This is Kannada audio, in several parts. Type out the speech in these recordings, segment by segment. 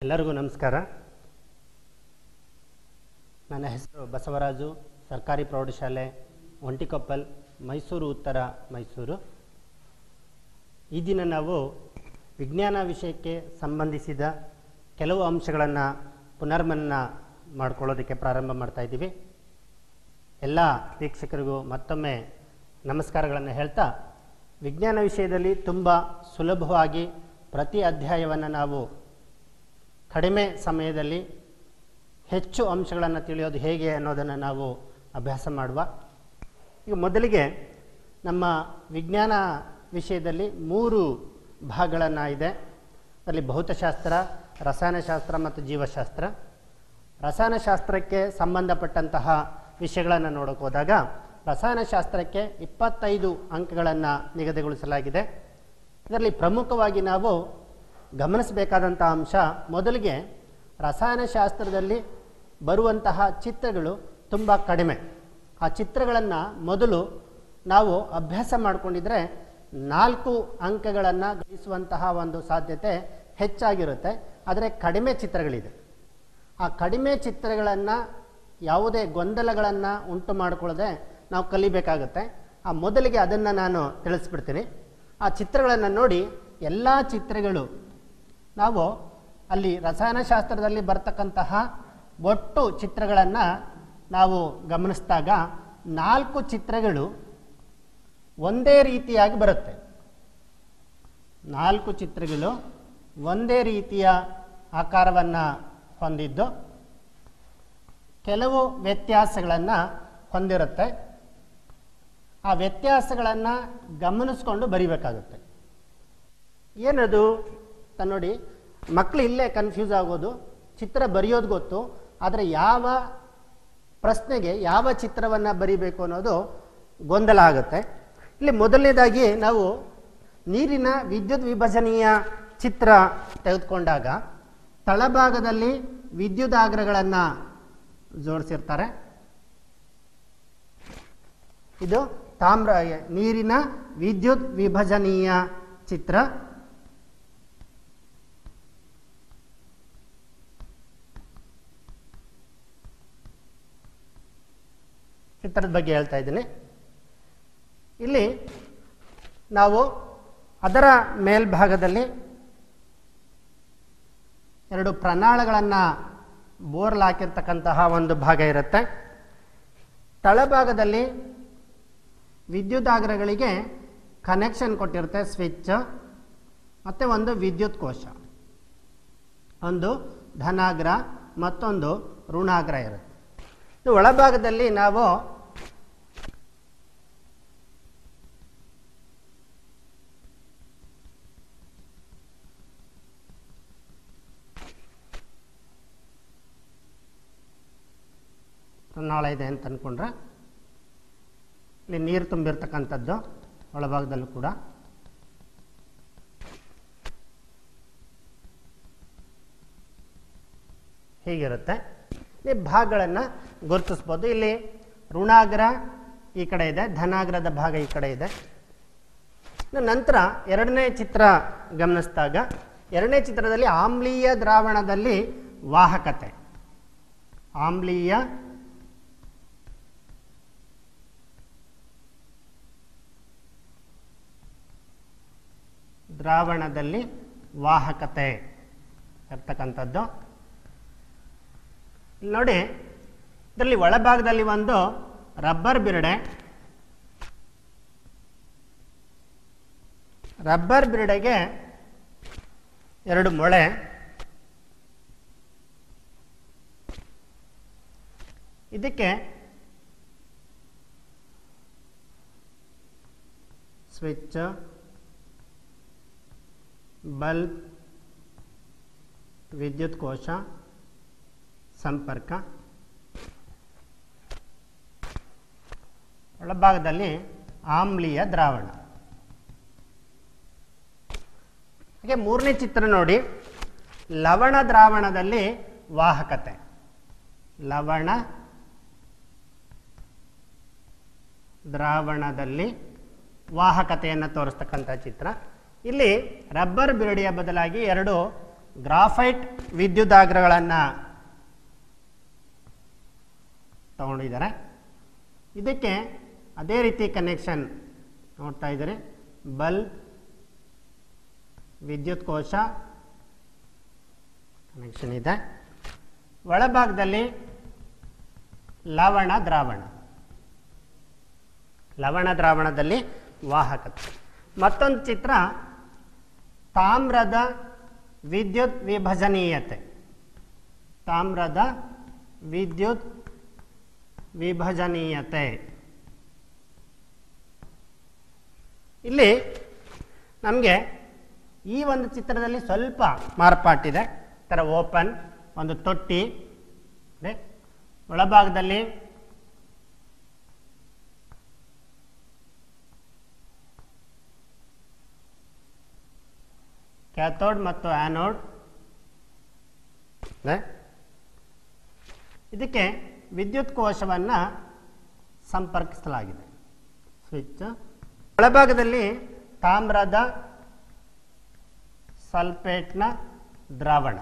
ಎಲ್ಲರಿಗೂ ನಮಸ್ಕಾರ. ನನ್ನ ಹೆಸರು ಬಸವರಾಜು, ಸರ್ಕಾರಿ ಪ್ರೌಢಶಾಲೆ ಒಂಟಿಕೊಪ್ಪಲ್, ಮೈಸೂರು ಉತ್ತರ, ಮೈಸೂರು. ಈ ದಿನ ನಾವು ವಿಜ್ಞಾನ ವಿಷಯಕ್ಕೆ ಸಂಬಂಧಿಸಿದ ಕೆಲವು ಅಂಶಗಳನ್ನು ಪುನರ್ಮನನ ಮಾಡಿಕೊಳ್ಳೋದಕ್ಕೆ ಪ್ರಾರಂಭ ಮಾಡ್ತಾ ಇದ್ದೀವಿ. ಎಲ್ಲ ವೀಕ್ಷಕರಿಗೂ ಮತ್ತೊಮ್ಮೆ ನಮಸ್ಕಾರಗಳನ್ನು ಹೇಳ್ತಾ, ವಿಜ್ಞಾನ ವಿಷಯದಲ್ಲಿ ತುಂಬ ಸುಲಭವಾಗಿ ಪ್ರತಿ ಅಧ್ಯಾಯವನ್ನು ನಾವು ಕಡಿಮೆ ಸಮಯದಲ್ಲಿ ಹೆಚ್ಚು ಅಂಶಗಳನ್ನು ತಿಳಿಯೋದು ಹೇಗೆ ಅನ್ನೋದನ್ನು ನಾವು ಅಭ್ಯಾಸ ಮಾಡುವ. ಈಗ ಮೊದಲಿಗೆ ನಮ್ಮ ವಿಜ್ಞಾನ ವಿಷಯದಲ್ಲಿ 3 ಭಾಗಗಳನ್ನು ಇದೆ. ಅದರಲ್ಲಿ ಭೌತಶಾಸ್ತ್ರ, ರಸಾಯನಶಾಸ್ತ್ರ ಮತ್ತು ಜೀವಶಾಸ್ತ್ರ. ರಸಾಯನಶಾಸ್ತ್ರಕ್ಕೆ ಸಂಬಂಧಪಟ್ಟಂತಹ ವಿಷಯಗಳನ್ನು ನೋಡೋಕೆ ಹೋದಾಗ ರಸಾಯನಶಾಸ್ತ್ರಕ್ಕೆ 25 ಅಂಕಗಳನ್ನು ನಿಗದಿಗೊಳಿಸಲಾಗಿದೆ. ಇದರಲ್ಲಿ ಪ್ರಮುಖವಾಗಿ ನಾವು ಗಮನಿಸಬೇಕಾದಂಥ ಅಂಶ, ಮೊದಲಿಗೆ ರಸಾಯನಶಾಸ್ತ್ರದಲ್ಲಿ ಬರುವಂತಹ ಚಿತ್ರಗಳು ತುಂಬ ಕಡಿಮೆ. ಆ ಚಿತ್ರಗಳನ್ನು ಮೊದಲು ನಾವು ಅಭ್ಯಾಸ ಮಾಡಿಕೊಂಡಿದ್ರೆ 4 ಅಂಕಗಳನ್ನು ಗಳಿಸುವಂತಹ ಒಂದು ಸಾಧ್ಯತೆ ಹೆಚ್ಚಾಗಿರುತ್ತೆ. ಆದರೆ ಕಡಿಮೆ ಚಿತ್ರಗಳಿದೆ. ಆ ಕಡಿಮೆ ಚಿತ್ರಗಳನ್ನು ಯಾವುದೇ ಗೊಂದಲಗಳನ್ನು ಉಂಟು ಮಾಡಿಕೊಳ್ಳದೆ ನಾವು ಕಲಿಬೇಕಾಗುತ್ತೆ. ಆ ಮೊದಲಿಗೆ ಅದನ್ನು ನಾನು ತಿಳಿಸ್ಬಿಡ್ತೀನಿ. ಆ ಚಿತ್ರಗಳನ್ನು ನೋಡಿ, ಎಲ್ಲ ಚಿತ್ರಗಳು ನಾವು ಅಲ್ಲಿ ರಸಾಯನಶಾಸ್ತ್ರದಲ್ಲಿ ಬರ್ತಕ್ಕಂತಹ ಒಟ್ಟು ಚಿತ್ರಗಳನ್ನು ನಾವು ಗಮನಿಸಿದಾಗ 4 ಚಿತ್ರಗಳು ಒಂದೇ ರೀತಿಯಾಗಿ ಬರುತ್ತೆ. 4 ಚಿತ್ರಗಳು ಒಂದೇ ರೀತಿಯ ಆಕಾರವನ್ನು ಹೊಂದಿದ್ದು ಕೆಲವು ವ್ಯತ್ಯಾಸಗಳನ್ನು ಹೊಂದಿರುತ್ತೆ. ಆ ವ್ಯತ್ಯಾಸಗಳನ್ನು ಗಮನಿಸ್ಕೊಂಡು ಬರಿಬೇಕಾಗುತ್ತೆ. ಏನದು ಅಂತ ನೋಡಿ, ಮಕ್ಕಳು ಇಲ್ಲೇ ಕನ್ಫ್ಯೂಸ್ ಆಗೋದು. ಚಿತ್ರ ಬರೆಯೋದು ಗೊತ್ತು, ಆದರೆ ಯಾವ ಪ್ರಶ್ನೆಗೆ ಯಾವ ಚಿತ್ರವನ್ನು ಬರಿಬೇಕು ಅನ್ನೋದು ಗೊಂದಲ ಆಗುತ್ತೆ. ಇಲ್ಲಿ ಮೊದಲನೇದಾಗಿ ನಾವು ನೀರಿನ ವಿದ್ಯುತ್ ವಿಭಜನೀಯ ಚಿತ್ರ ತೆಗೆದುಕೊಂಡಾಗ ತಳಭಾಗದಲ್ಲಿ ವಿದ್ಯುದಾಗ್ರಗಳನ್ನು ಜೋಡಿಸಿರ್ತಾರೆ. ಇದು ನೀರಿನ ವಿದ್ಯುತ್ ವಿಭಜನೀಯ ಚಿತ್ರ. ಚಿತ್ರದ ಬಗ್ಗೆ ಹೇಳ್ತಾ ಇದ್ದೀನಿ. ಇಲ್ಲಿ ನಾವು ಅದರ ಮೇಲ್ಭಾಗದಲ್ಲಿ 2 ಪ್ರಣಾಳಗಳನ್ನು ಬೋರ್ಲಾಕಿರ್ತಕ್ಕಂತಹ ಒಂದು ಭಾಗ ಇರುತ್ತೆ. ತಳಭಾಗದಲ್ಲಿ ವಿದ್ಯುದಾಗ್ರಗಳಿಗೆ ಕನೆಕ್ಷನ್ ಕೊಟ್ಟಿರುತ್ತೆ, ಸ್ವಿಚ್ ಮತ್ತು ಒಂದು ವಿದ್ಯುತ್ ಕೋಶ. ಒಂದು ಧನಾಗ್ರ ಮತ್ತೊಂದು ಋಣಾಗ್ರ ಇರುತ್ತೆ. ಒಳಭಾಗದಲ್ಲಿ ನಾವು ಪ್ರಣಾಳ ಇದೆ ಅಂತ ಅಂದ್ಕೊಂಡ್ರೆ, ಇಲ್ಲಿ ನೀರು ತುಂಬಿರ್ತಕ್ಕಂಥದ್ದು ಒಳಭಾಗದಲ್ಲೂ ಕೂಡ. ಹೀಗಿರುತ್ತೆ. ಈ ಭಾಗಗಳನ್ನು ಗುರುತಿಸ್ಬೋದು. ಇಲ್ಲಿ ಋಣಾಗ್ರ ಈ ಕಡೆ ಇದೆ, ಧನಾಗ್ರದ ಭಾಗ ಈ ಕಡೆ ಇದೆ. ನಂತರ ಎರಡನೇ ಚಿತ್ರ ಗಮನಿಸಿದಾಗ, ಎರಡನೇ ಚಿತ್ರದಲ್ಲಿ ಆಮ್ಲೀಯ ದ್ರಾವಣದಲ್ಲಿ ವಾಹಕತೆ, ಆಮ್ಲೀಯ ದ್ರಾವಣದಲ್ಲಿ ವಾಹಕತೆ ಇರ್ತಕ್ಕಂಥದ್ದು. ಇಲ್ಲಿ ನೋಡಿ, ಇದರಲ್ಲಿ ಒಳಭಾಗದಲ್ಲಿ ಒಂದು ರಬ್ಬರ್ ಬಿರಡೆ, ರಬ್ಬರ್ ಬಿರಡೆಗೆ 2 ಮೊಳೆ, ಇದಕ್ಕೆ ಸ್ವಿಚ್, ಬಲ್ಬ್, ವಿದ್ಯುತ್ ಕೋಶ, ಸಂಪರ್ಕ. ಒಳಭಾಗದಲ್ಲಿ ಆಮ್ಲೀಯ ದ್ರಾವಣ. ಹಾಗೆ ಮೂರನೇ ಚಿತ್ರ ನೋಡಿ, ಲವಣ ದ್ರಾವಣದಲ್ಲಿ ವಾಹಕತೆ, ಲವಣ ದ್ರಾವಣದಲ್ಲಿ ವಾಹಕತೆಯನ್ನು ತೋರಿಸ್ತಕ್ಕಂಥ ಚಿತ್ರ. ಇಲ್ಲಿ ರಬ್ಬರ್ ಬಿರಡಿಯ ಬದಲಾಗಿ 2 ಗ್ರಾಫೈಟ್ ವಿದ್ಯುದಾಗ್ರಗಳನ್ನು ತಗೊಂಡಿದ್ದಾರೆ. ಇದಕ್ಕೆ ಅದೇ ರೀತಿ ಕನೆಕ್ಷನ್ ನೋಡ್ತಾ ಇದ್ದಾರೆ. ಬಲ್ಬ್, ವಿದ್ಯುತ್ ಕೋಶ ಕನೆಕ್ಷನ್ ಇದೆ. ಒಳಭಾಗದಲ್ಲಿ ಲವಣ ದ್ರಾವಣ, ಲವಣ ದ್ರಾವಣದಲ್ಲಿ ವಾಹಕತೆ. ಮತ್ತೊಂದು ಚಿತ್ರ ತಾಮ್ರದ ವಿದ್ಯುತ್ ವಿಭಜನೀಯತೆ. ತಾಮ್ರದ ವಿದ್ಯುತ್ ವಿಭಜನೀಯತೆ. ಇಲ್ಲಿ ನಮಗೆ ಈ ಒಂದು ಚಿತ್ರದಲ್ಲಿ ಸ್ವಲ್ಪ ಮಾರ್ಪಾಟಿದೆ. ಥರ ಓಪನ್ ಒಂದು ತೊಟ್ಟಿ, ಒಳಭಾಗದಲ್ಲಿ ಕ್ಯಾಥೋಡ್ ಮತ್ತು ಆ್ಯನೋಡ್. ಇದಕ್ಕೆ ವಿದ್ಯುತ್ ಕೋಶವನ್ನು ಸಂಪರ್ಕಿಸಲಾಗಿದೆ, ಸ್ವಿಚ್. ಒಳಭಾಗದಲ್ಲಿ ತಾಮ್ರದ ಸಲ್ಫೇಟ್ನ ದ್ರಾವಣ,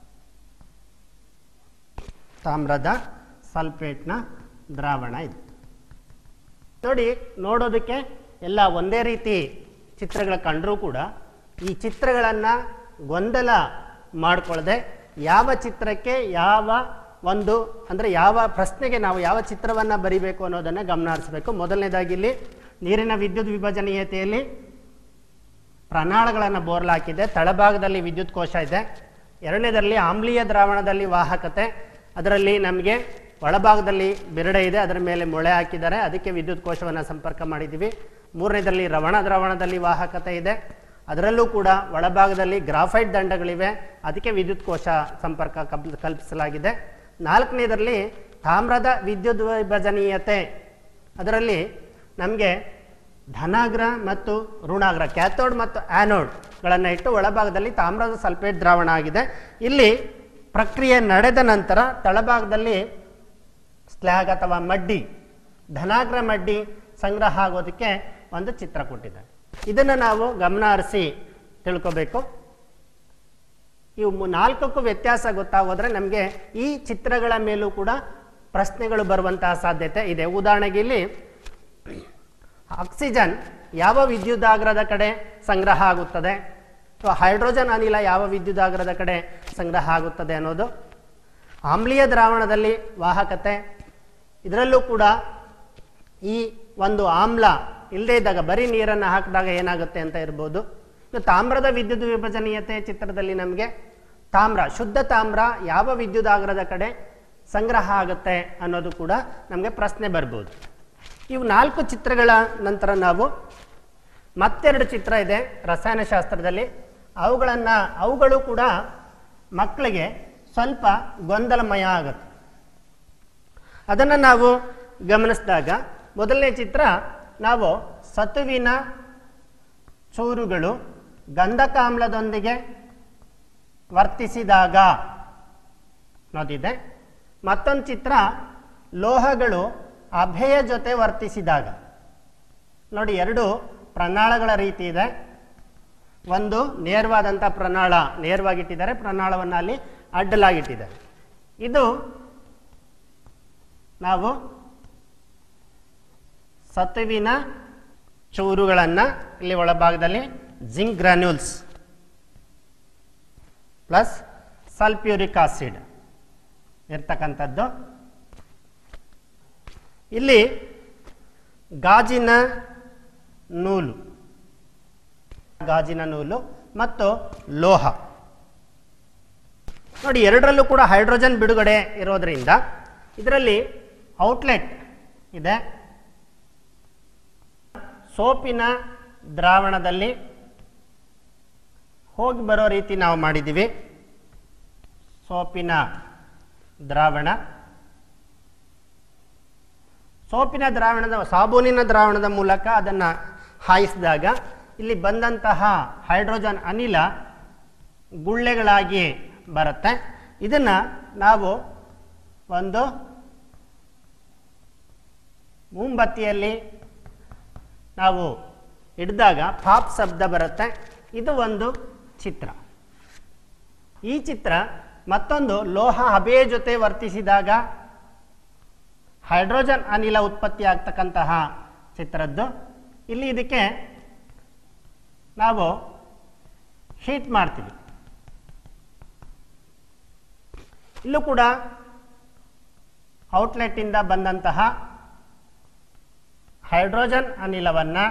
ತಾಮ್ರದ ಸಲ್ಫೇಟ್ನ ದ್ರಾವಣ ಇದೆ. ನೋಡಿ, ನೋಡೋದಕ್ಕೆ ಎಲ್ಲ ಒಂದೇ ರೀತಿ ಚಿತ್ರಗಳು ಕಂಡರೂ ಕೂಡ ಈ ಚಿತ್ರಗಳನ್ನು ಗೊಂದಲ ಮಾಡಿಕೊಳ್ಳದೆ ಯಾವ ಚಿತ್ರಕ್ಕೆ ಯಾವ ಒಂದು ಅಂದರೆ ಯಾವ ಪ್ರಶ್ನೆಗೆ ನಾವು ಯಾವ ಚಿತ್ರವನ್ನು ಬರಿಬೇಕು ಅನ್ನೋದನ್ನು ಗಮನ ಹರಿಸಬೇಕು. ಮೊದಲನೇದಾಗಿ ಇಲ್ಲಿ ನೀರಿನ ವಿದ್ಯುತ್ ವಿಭಜನೀಯತೆಯಲ್ಲಿ ಪ್ರಣಾಳಗಳನ್ನು ಬೋರ್ಲಾಕಿದೆ. ತಳಭಾಗದಲ್ಲಿ ವಿದ್ಯುತ್ ಕೋಶ ಇದೆ. ಎರಡನೇದರಲ್ಲಿ ಆಮ್ಲೀಯ ದ್ರಾವಣದಲ್ಲಿ ವಾಹಕತೆ, ಅದರಲ್ಲಿ ನಮಗೆ ಒಳಭಾಗದಲ್ಲಿ ಬಿರಡೆ ಇದೆ, ಅದರ ಮೇಲೆ ಮೊಳೆ ಹಾಕಿದ್ದಾರೆ, ಅದಕ್ಕೆ ವಿದ್ಯುತ್ ಕೋಶವನ್ನು ಸಂಪರ್ಕ ಮಾಡಿದ್ದೀವಿ. ಮೂರನೇದರಲ್ಲಿ ಲವಣ ದ್ರಾವಣದಲ್ಲಿ ವಾಹಕತೆ ಇದೆ, ಅದರಲ್ಲೂ ಕೂಡ ಒಳಭಾಗದಲ್ಲಿ ಗ್ರಾಫೈಟ್ ದಂಡಗಳಿವೆ, ಅದಕ್ಕೆ ವಿದ್ಯುತ್ ಕೋಶ ಸಂಪರ್ಕ ಕಲ್ಪಿಸಲಾಗಿದೆ. ನಾಲ್ಕನೇದರಲ್ಲಿ ತಾಮ್ರದ ವಿದ್ಯುತ್ ವಿಭಜನೀಯತೆ, ಅದರಲ್ಲಿ ನಮಗೆ ಧನಾಗ್ರ ಮತ್ತು ಋಣಾಗ್ರ, ಕ್ಯಾಥೋಡ್ ಮತ್ತು ಆ್ಯನೋಡ್ಗಳನ್ನು ಇಟ್ಟು ಒಳಭಾಗದಲ್ಲಿ ತಾಮ್ರದ ಸಲ್ಫೇಟ್ ದ್ರಾವಣ ಆಗಿದೆ. ಇಲ್ಲಿ ಪ್ರಕ್ರಿಯೆ ನಡೆದ ನಂತರ ತಳಭಾಗದಲ್ಲಿ ಸ್ಲ್ಯಾಗ್ ಅಥವಾ ಮಡ್ಡಿ, ಧನಾಗ್ರ ಮಡ್ಡಿ ಸಂಗ್ರಹ ಆಗೋದಕ್ಕೆ ಒಂದು ಚಿತ್ರ ಕೊಟ್ಟಿದ್ದಾರೆ. ಇದನ್ನು ನಾವು ಗಮನ ಹರಿಸಿ ತಿಳ್ಕೋಬೇಕು. ಇವು ನಾಲ್ಕಕ್ಕೂ ವ್ಯತ್ಯಾಸ ಗೊತ್ತಾಗೋದ್ರೆ ನಮಗೆ ಈ ಚಿತ್ರಗಳ ಮೇಲೂ ಕೂಡ ಪ್ರಶ್ನೆಗಳು ಬರುವಂತಹ ಸಾಧ್ಯತೆ ಇದೆ. ಉದಾಹರಣೆಗೆ ಇಲ್ಲಿ ಆಕ್ಸಿಜನ್ ಯಾವ ವಿದ್ಯುದಾಗ್ರದ ಕಡೆ ಸಂಗ್ರಹ ಆಗುತ್ತದೆ, ಅಥವಾ ಹೈಡ್ರೋಜನ್ ಅನಿಲ ಯಾವ ವಿದ್ಯುದಾಗ್ರದ ಕಡೆ ಸಂಗ್ರಹ ಆಗುತ್ತದೆ ಅನ್ನೋದು. ಆಮ್ಲೀಯ ದ್ರಾವಣದಲ್ಲಿ ವಾಹಕತೆ, ಇದರಲ್ಲೂ ಕೂಡ ಈ ಒಂದು ಆಮ್ಲ ಇಲ್ಲದೇ ಇದ್ದಾಗ ಬರೀ ನೀರನ್ನು ಹಾಕಿದಾಗ ಏನಾಗುತ್ತೆ ಅಂತ ಇರ್ಬೋದು. ತಾಮ್ರದ ವಿದ್ಯುತ್ ವಿಭಜನೀಯತೆ ಚಿತ್ರದಲ್ಲಿ ನಮಗೆ ತಾಮ್ರ, ಶುದ್ಧ ತಾಮ್ರ ಯಾವ ವಿದ್ಯುದಾಗ್ರದ ಕಡೆ ಸಂಗ್ರಹ ಆಗುತ್ತೆ ಅನ್ನೋದು ಕೂಡ ನಮಗೆ ಪ್ರಶ್ನೆ ಬರ್ಬೋದು. ಇವು ನಾಲ್ಕು ಚಿತ್ರಗಳ ನಂತರ ನಾವು ಮತ್ತೆರಡು ಚಿತ್ರ ಇದೆ ರಸಾಯನಶಾಸ್ತ್ರದಲ್ಲಿ. ಅವುಗಳು ಕೂಡ ಮಕ್ಕಳಿಗೆ ಸ್ವಲ್ಪ ಗೊಂದಲಮಯ ಆಗುತ್ತೆ. ಅದನ್ನು ನಾವು ಗಮನಿಸಿದಾಗ ಮೊದಲನೇ ಚಿತ್ರ, ನಾವು ಸತುವಿನ ಚೂರುಗಳು ಗಂಧಕಾಮ್ಲದೊಂದಿಗೆ ವರ್ತಿಸಿದಾಗ ಅನ್ನೋದಿದೆ. ಮತ್ತೊಂದು ಚಿತ್ರ, ಲೋಹಗಳು ಅಭೆಯ ಜೊತೆ ವರ್ತಿಸಿದಾಗ. ನೋಡಿ, ಎರಡು ಪ್ರಣಾಳಗಳ ರೀತಿ ಇದೆ. ಒಂದು ನೇರವಾದಂಥ ಪ್ರಣಾಳ, ನೇರವಾಗಿಟ್ಟಿದ್ದಾರೆ, ಪ್ರಣಾಳವನ್ನು ಅಲ್ಲಿ ಅಡ್ಡಲಾಗಿಟ್ಟಿದ್ದಾರೆ. ಇದು ನಾವು ಸತುವಿನ ಚೂರುಗಳನ್ನು ಇಲ್ಲಿ ಒಳಭಾಗದಲ್ಲಿ zinc granules plus sulphuric acid ಇರ್ತಕ್ಕಂಥದ್ದು. ಇಲ್ಲಿ ಗಾಜಿನ ನೂಲು ಮತ್ತು ಲೋಹ. ನೋಡಿ, ಎರಡರಲ್ಲೂ ಕೂಡ ಹೈಡ್ರೋಜನ್ ಬಿಡುಗಡೆ ಇರೋದ್ರಿಂದ ಇದರಲ್ಲಿ ಔಟ್ಲೆಟ್ ಇದೆ. ಸೋಪಿನ ದ್ರಾವಣದಲ್ಲಿ ಹೋಗಿ ಬರೋ ರೀತಿ ನಾವು ಮಾಡಿದ್ದೀವಿ. ಸೋಪಿನ ದ್ರಾವಣ, ಸಾಬೂನಿನ ದ್ರಾವಣದ ಮೂಲಕ ಅದನ್ನು ಹಾಯಿಸಿದಾಗ ಇಲ್ಲಿ ಬಂದಂತಹ ಹೈಡ್ರೋಜನ್ ಅನಿಲ ಗುಳ್ಳೆಗಳಾಗಿ ಬರುತ್ತೆ. ಇದನ್ನು ನಾವು ಒಂದು ಮೊಂಬತ್ತಿಯಲ್ಲಿ ನಾವು ಹಿಡಿದಾಗ ಪಾಪ್ ಶಬ್ದ ಬರುತ್ತೆ. ಇದು ಒಂದು ಚಿತ್ರ. ಈ ಚಿತ್ರ ಮತ್ತೊಂದು ಲೋಹ ಹಬೆಯ ಜೊತೆ ವರ್ತಿಸಿದಾಗ ಹೈಡ್ರೋಜನ್ ಅನಿಲ ಉತ್ಪತ್ತಿ ಆಗ್ತಕ್ಕಂತಹ ಚಿತ್ರದ್ದು. ಇಲ್ಲಿ ಇದಕ್ಕೆ ನಾವು ಹೀಟ್ ಮಾಡ್ತೀವಿ. ಇಲ್ಲೂ ಕೂಡ ಔಟ್ಲೆಟ್ ಇಂದ ಬಂದಂತಹ ಹೈಡ್ರೋಜನ್ ಅನಿಲವನ್ನು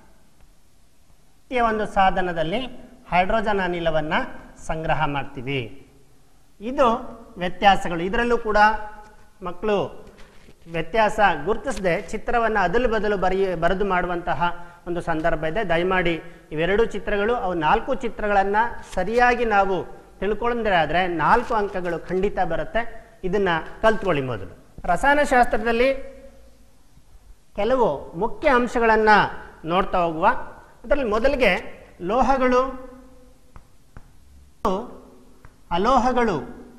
ಈ ಒಂದು ಸಾಧನದಲ್ಲಿ ಹೈಡ್ರೋಜನ್ ಅನಿಲವನ್ನು ಸಂಗ್ರಹ ಮಾಡ್ತೀವಿ. ಇದು ವ್ಯತ್ಯಾಸಗಳು. ಇದರಲ್ಲೂ ಕೂಡ ಮಕ್ಕಳು ವ್ಯತ್ಯಾಸ ಗುರುತಿಸದೆ ಚಿತ್ರವನ್ನು ಅದಲು ಬದಲು ಬರೆದು ಮಾಡುವಂತಹ ಒಂದು ಸಂದರ್ಭ ಇದೆ. ದಯಮಾಡಿ ಇವೆರಡು ಚಿತ್ರಗಳು ಅವು 4 ಚಿತ್ರಗಳನ್ನು ಸರಿಯಾಗಿ ನಾವು ತಿಳ್ಕೊಂಡ್ರೆ ಆದರೆ 4 ಅಂಕಗಳು ಖಂಡಿತ ಬರುತ್ತೆ. ಇದನ್ನು ಕಲ್ತ್ಕೊಳ್ಳಿ. ಮೊದಲು ರಸಾಯನಶಾಸ್ತ್ರದಲ್ಲಿ ಕೆಲವು ಮುಖ್ಯ ಅಂಶಗಳನ್ನು ನೋಡ್ತಾ ಹೋಗುವ. ಅದರಲ್ಲಿ ಮೊದಲಿಗೆ ಲೋಹಗಳು ಅಲೋಹಗಳು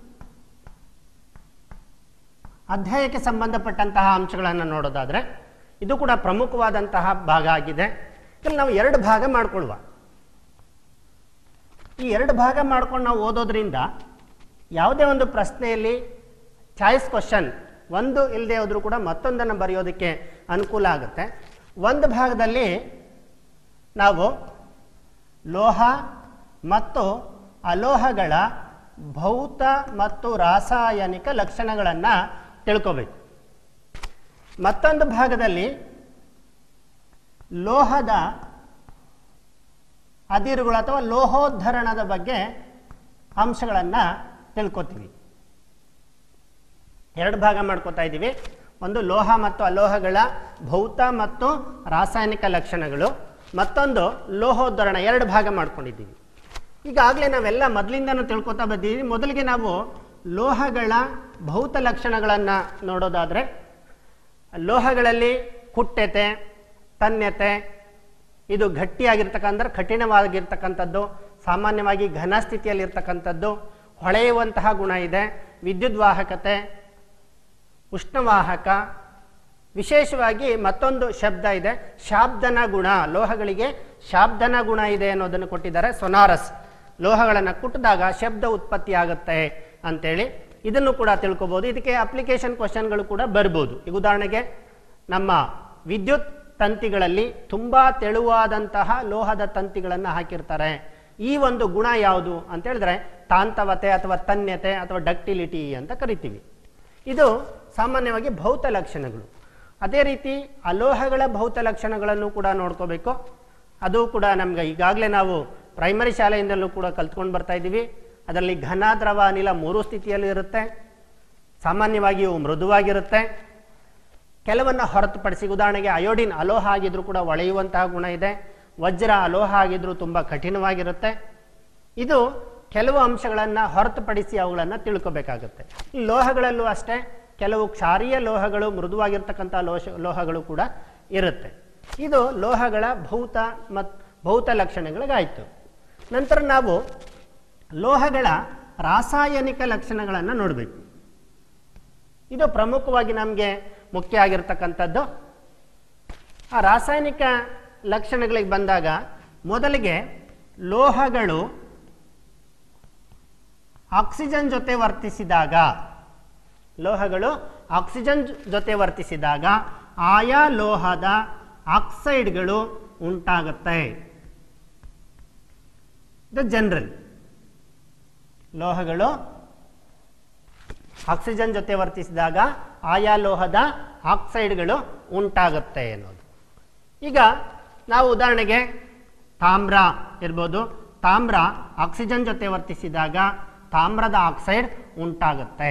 ಅಧ್ಯಾಯಕ್ಕೆ ಸಂಬಂಧಪಟ್ಟಂತಹ ಅಂಶಗಳನ್ನು ನೋಡೋದಾದರೆ ಇದು ಕೂಡ ಪ್ರಮುಖವಾದಂತಹ ಭಾಗ ಆಗಿದೆ. ಇದರಲ್ಲಿ ನಾವು 2 ಭಾಗ ಮಾಡಿಕೊಳ್ಳುವ. ಈ 2 ಭಾಗ ಮಾಡ್ಕೊಂಡು ನಾವು ಓದೋದ್ರಿಂದ ಯಾವುದೇ ಒಂದು ಪ್ರಶ್ನೆಯಲ್ಲಿ ಚಾಯ್ಸ್ ಕ್ವಶನ್ ಒಂದು ಇಲ್ಲದೆ ಹೋದರೂ ಕೂಡ ಮತ್ತೊಂದನ್ನು ಬರೆಯೋದಕ್ಕೆ ಅನುಕೂಲ ಆಗುತ್ತೆ. ಒಂದು ಭಾಗದಲ್ಲಿ ನಾವು ಲೋಹ ಮತ್ತು ಅಲೋಹಗಳ ಭೌತ ಮತ್ತು ರಾಸಾಯನಿಕ ಲಕ್ಷಣಗಳನ್ನು ತಿಳ್ಕೋಬೇಕು. ಮತ್ತೊಂದು ಭಾಗದಲ್ಲಿ ಲೋಹದ ಅದಿರುಗಳು ಅಥವಾ ಲೋಹೋದ್ಧರಣದ ಬಗ್ಗೆ ಅಂಶಗಳನ್ನು ತಿಳ್ಕೊತೀವಿ. 2 ಭಾಗ ಮಾಡ್ಕೋತಾ ಇದ್ದೀವಿ. ಒಂದು ಲೋಹ ಮತ್ತು ಅಲೋಹಗಳ ಭೌತ ಮತ್ತು ರಾಸಾಯನಿಕ ಲಕ್ಷಣಗಳು, ಮತ್ತೊಂದು ಲೋಹೋದ್ಧರಣ. 2 ಭಾಗ ಮಾಡ್ಕೊಂಡಿದ್ದೀವಿ. ಈಗಾಗಲೇ ನಾವೆಲ್ಲ ಮೊದಲಿಂದನೂ ತಿಳ್ಕೊತಾ ಬಂದಿದ್ದೀವಿ. ಮೊದಲಿಗೆ ನಾವು ಲೋಹಗಳ ಭೌತ ಲಕ್ಷಣಗಳನ್ನು ನೋಡೋದಾದರೆ ಲೋಹಗಳಲ್ಲಿ ಕುಟ್ಯತೆ, ತನ್ಯತೆ, ಇದು ಗಟ್ಟಿಯಾಗಿರ್ತಕ್ಕಂಥ ಕಠಿಣವಾಗಿರ್ತಕ್ಕಂಥದ್ದು, ಸಾಮಾನ್ಯವಾಗಿ ಘನ ಸ್ಥಿತಿಯಲ್ಲಿರ್ತಕ್ಕಂಥದ್ದು, ಹೊಳೆಯುವಂತಹ ಗುಣ ಇದೆ, ವಿದ್ಯುದ್ವಾಹಕತೆ, ಉಷ್ಣವಾಹಕ, ವಿಶೇಷವಾಗಿ ಮತ್ತೊಂದು ಶಬ್ದ ಇದೆ ಶಾಬ್ದನ ಗುಣ. ಲೋಹಗಳಿಗೆ ಶಾಬ್ದನ ಗುಣ ಇದೆ ಅನ್ನೋದನ್ನು ಕೊಟ್ಟಿದ್ದಾರೆ. ಸೊನಾರಸ್, ಲೋಹಗಳನ್ನು ಕುಟ್ಟಿದಾಗ ಶಬ್ದ ಉತ್ಪತ್ತಿ ಆಗುತ್ತೆ ಅಂತೇಳಿ ಇದನ್ನು ಕೂಡ ತಿಳ್ಕೊಬೋದು. ಇದಕ್ಕೆ ಅಪ್ಲಿಕೇಶನ್ ಕ್ವಶನ್ಗಳು ಕೂಡ ಬರ್ಬೋದು. ಈಗ ಉದಾಹರಣೆಗೆ ನಮ್ಮ ವಿದ್ಯುತ್ ತಂತಿಗಳಲ್ಲಿ ತುಂಬ ತೆಳುವಾದಂತಹ ಲೋಹದ ತಂತಿಗಳನ್ನು ಹಾಕಿರ್ತಾರೆ. ಈ ಒಂದು ಗುಣ ಯಾವುದು ಅಂತ ಹೇಳಿದ್ರೆ ತಾಂತವತೆ ಅಥವಾ ತನ್ಯತೆ ಅಥವಾ ಡಕ್ಟಿಲಿಟಿ ಅಂತ ಕರಿತೀವಿ. ಇದು ಸಾಮಾನ್ಯವಾಗಿ ಭೌತ ಲಕ್ಷಣಗಳು. ಅದೇ ರೀತಿ ಅಲೋಹಗಳ ಭೌತ ಲಕ್ಷಣಗಳನ್ನು ಕೂಡ ನೋಡ್ಕೋಬೇಕು. ಅದು ಕೂಡ ನಮ್ಗೆ ಈಗಾಗಲೇ ನಾವು ಪ್ರೈಮರಿ ಶಾಲೆಯಿಂದಲೂ ಕೂಡ ಕಲ್ತ್ಕೊಂಡು ಬರ್ತಾ ಇದ್ದೀವಿ. ಅದರಲ್ಲಿ ಘನ, ದ್ರವ, ಅನಿಲ 3 ಸ್ಥಿತಿಯಲ್ಲಿ ಇರುತ್ತೆ. ಸಾಮಾನ್ಯವಾಗಿ ಇವು ಮೃದುವಾಗಿರುತ್ತೆ. ಕೆಲವನ್ನು ಹೊರತುಪಡಿಸಿ ಉದಾಹರಣೆಗೆ ಅಯೋಡಿನ್ ಅಲೋಹ ಆಗಿದ್ರೂ ಕೂಡ ಒಳೆಯುವಂತಹ ಗುಣ ಇದೆ. ವಜ್ರ ಅಲೋಹ ಆಗಿದ್ರೂ ತುಂಬ ಕಠಿಣವಾಗಿರುತ್ತೆ. ಇದು ಕೆಲವು ಅಂಶಗಳನ್ನು ಹೊರತುಪಡಿಸಿ ಅವುಗಳನ್ನು ತಿಳ್ಕೋಬೇಕಾಗುತ್ತೆ. ಲೋಹಗಳಲ್ಲೂ ಅಷ್ಟೇ ಕೆಲವು ಕ್ಷಾರೀಯ ಲೋಹಗಳು, ಮೃದುವಾಗಿರ್ತಕ್ಕಂಥ ಲೋಹಗಳು ಕೂಡ ಇರುತ್ತೆ. ಇದು ಲೋಹಗಳ ಭೌತ ಲಕ್ಷಣಗಳಿಗಾಯಿತು. ನಂತರ ನಾವು ಲೋಹಗಳ ರಾಸಾಯನಿಕ ಲಕ್ಷಣಗಳನ್ನು ನೋಡಬೇಕು. ಇದು ಪ್ರಮುಖವಾಗಿ ನಮಗೆ ಮುಖ್ಯ ಆಗಿರ್ತಕ್ಕಂಥದ್ದು. ಆ ರಾಸಾಯನಿಕ ಲಕ್ಷಣಗಳಿಗೆ ಬಂದಾಗ ಮೊದಲಿಗೆ ಲೋಹಗಳು ಆಕ್ಸಿಜನ್ ಜೊತೆ ವರ್ತಿಸಿದಾಗ ಆಯಾ ಲೋಹದ ಆಕ್ಸೈಡ್ಗಳು ಉಂಟಾಗುತ್ತೆ. ಇದು ಜನರಲ್. ಲೋಹಗಳು ಆಕ್ಸಿಜನ್ ಜೊತೆ ವರ್ತಿಸಿದಾಗ ಆಯಾ ಲೋಹದ ಆಕ್ಸೈಡ್ಗಳು ಉಂಟಾಗುತ್ತೆ ಅನ್ನೋದು. ಈಗ ನಾವು ಉದಾಹರಣೆಗೆ ತಾಮ್ರ ಇರ್ಬೋದು. ತಾಮ್ರ ಆಕ್ಸಿಜನ್ ಜೊತೆ ವರ್ತಿಸಿದಾಗ ತಾಮ್ರದ ಆಕ್ಸೈಡ್ ಉಂಟಾಗುತ್ತೆ.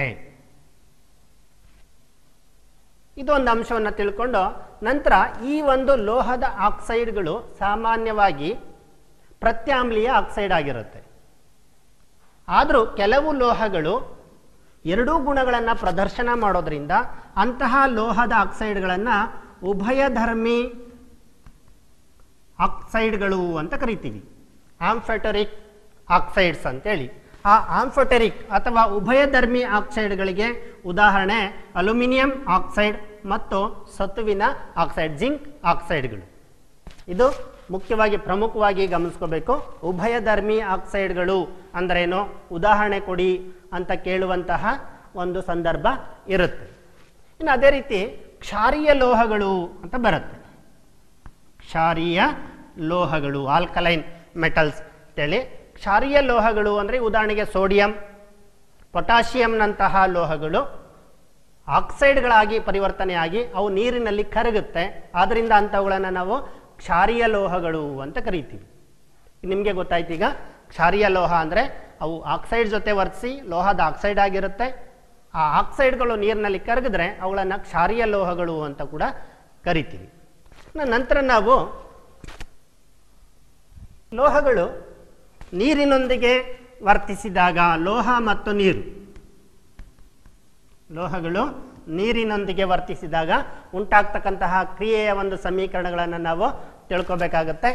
ಇದು ಒಂದು ಅಂಶವನ್ನು ತಿಳ್ಕೊಂಡು ನಂತರ ಈ ಒಂದು ಲೋಹದ ಆಕ್ಸೈಡ್ಗಳು ಸಾಮಾನ್ಯವಾಗಿ ಪ್ರತ್ಯಾಮ್ಲೀಯ ಆಕ್ಸೈಡ್ ಆಗಿರುತ್ತೆ. ಆದರೂ ಕೆಲವು ಲೋಹಗಳು 2 ಗುಣಗಳನ್ನು ಪ್ರದರ್ಶನ ಮಾಡೋದ್ರಿಂದ ಅಂತಹ ಲೋಹದ ಆಕ್ಸೈಡ್ಗಳನ್ನು ಉಭಯಧರ್ಮಿ ಆಕ್ಸೈಡ್ಗಳು ಅಂತ ಕರಿತೀವಿ. ಆಂಫೆಟರಿಕ್ ಆಕ್ಸೈಡ್ಸ್ ಅಂತೇಳಿ. ಆ ಆಂಫೆಟರಿಕ್ ಅಥವಾ ಉಭಯಧರ್ಮಿ ಆಕ್ಸೈಡ್ಗಳಿಗೆ ಉದಾಹರಣೆ ಅಲ್ಯೂಮಿನಿಯಂ ಆಕ್ಸೈಡ್ ಮತ್ತು ಸತುವಿನ ಆಕ್ಸೈಡ್, ಜಿಂಕ್ ಆಕ್ಸೈಡ್ಗಳು. ಇದು ಮುಖ್ಯವಾಗಿ ಪ್ರಮುಖವಾಗಿ ಗಮನಿಸ್ಕೋಬೇಕು. ಉಭಯಧರ್ಮಿ ಆಕ್ಸೈಡ್ಗಳು ಅಂದ್ರೇನು, ಉದಾಹರಣೆ ಕೊಡಿ ಅಂತ ಕೇಳುವಂತಹ ಒಂದು ಸಂದರ್ಭ ಇರುತ್ತೆ. ಇನ್ನು ಅದೇ ರೀತಿ ಕ್ಷಾರೀಯ ಲೋಹಗಳು ಅಂತ ಬರುತ್ತೆ. ಕ್ಷಾರೀಯ ಲೋಹಗಳು, ಆಲ್ಕಲೈನ್ ಮೆಟಲ್ಸ್ ಅಂತೇಳಿ. ಕ್ಷಾರೀಯ ಲೋಹಗಳು ಅಂದರೆ ಉದಾಹರಣೆಗೆ ಸೋಡಿಯಂ, ಪೊಟ್ಯಾಷಿಯಂನಂತಹ ಲೋಹಗಳು ಆಕ್ಸೈಡ್ಗಳಾಗಿ ಪರಿವರ್ತನೆಯಾಗಿ ಅವು ನೀರಿನಲ್ಲಿ ಕರಗುತ್ತೆ. ಆದ್ದರಿಂದ ಅಂಥವುಗಳನ್ನು ನಾವು ಕ್ಷಾರೀಯ ಲೋಹಗಳು ಅಂತ ಕರಿತೀವಿ. ನಿಮಗೆ ಗೊತ್ತಾಯ್ತು ಈಗ, ಕ್ಷಾರೀಯ ಲೋಹ ಅಂದರೆ ಅವು ಆಕ್ಸೈಡ್ ಜೊತೆ ವರ್ತಿಸಿ ಲೋಹದ ಆಕ್ಸೈಡ್ ಆಗಿರುತ್ತೆ. ಆ ಆಕ್ಸೈಡ್ಗಳು ನೀರಿನಲ್ಲಿ ಕರಗಿದ್ರೆ ಅವುಗಳನ್ನು ಕ್ಷಾರೀಯ ಲೋಹಗಳು ಅಂತ ಕೂಡ ಕರಿತೀವಿ. ನಂತರ ನಾವು ಲೋಹಗಳು ನೀರಿನೊಂದಿಗೆ ವರ್ತಿಸಿದಾಗ, ಲೋಹ ಮತ್ತು ನೀರು, ಲೋಹಗಳು ನೀರಿನೊಂದಿಗೆ ವರ್ತಿಸಿದಾಗ ಉಂಟಾಗ್ತಕ್ಕಂತಹ ಕ್ರಿಯೆಯ ಒಂದು ಸಮೀಕರಣಗಳನ್ನು ನಾವು ತಿಳ್ಕೊಬೇಕಾಗತ್ತೆ.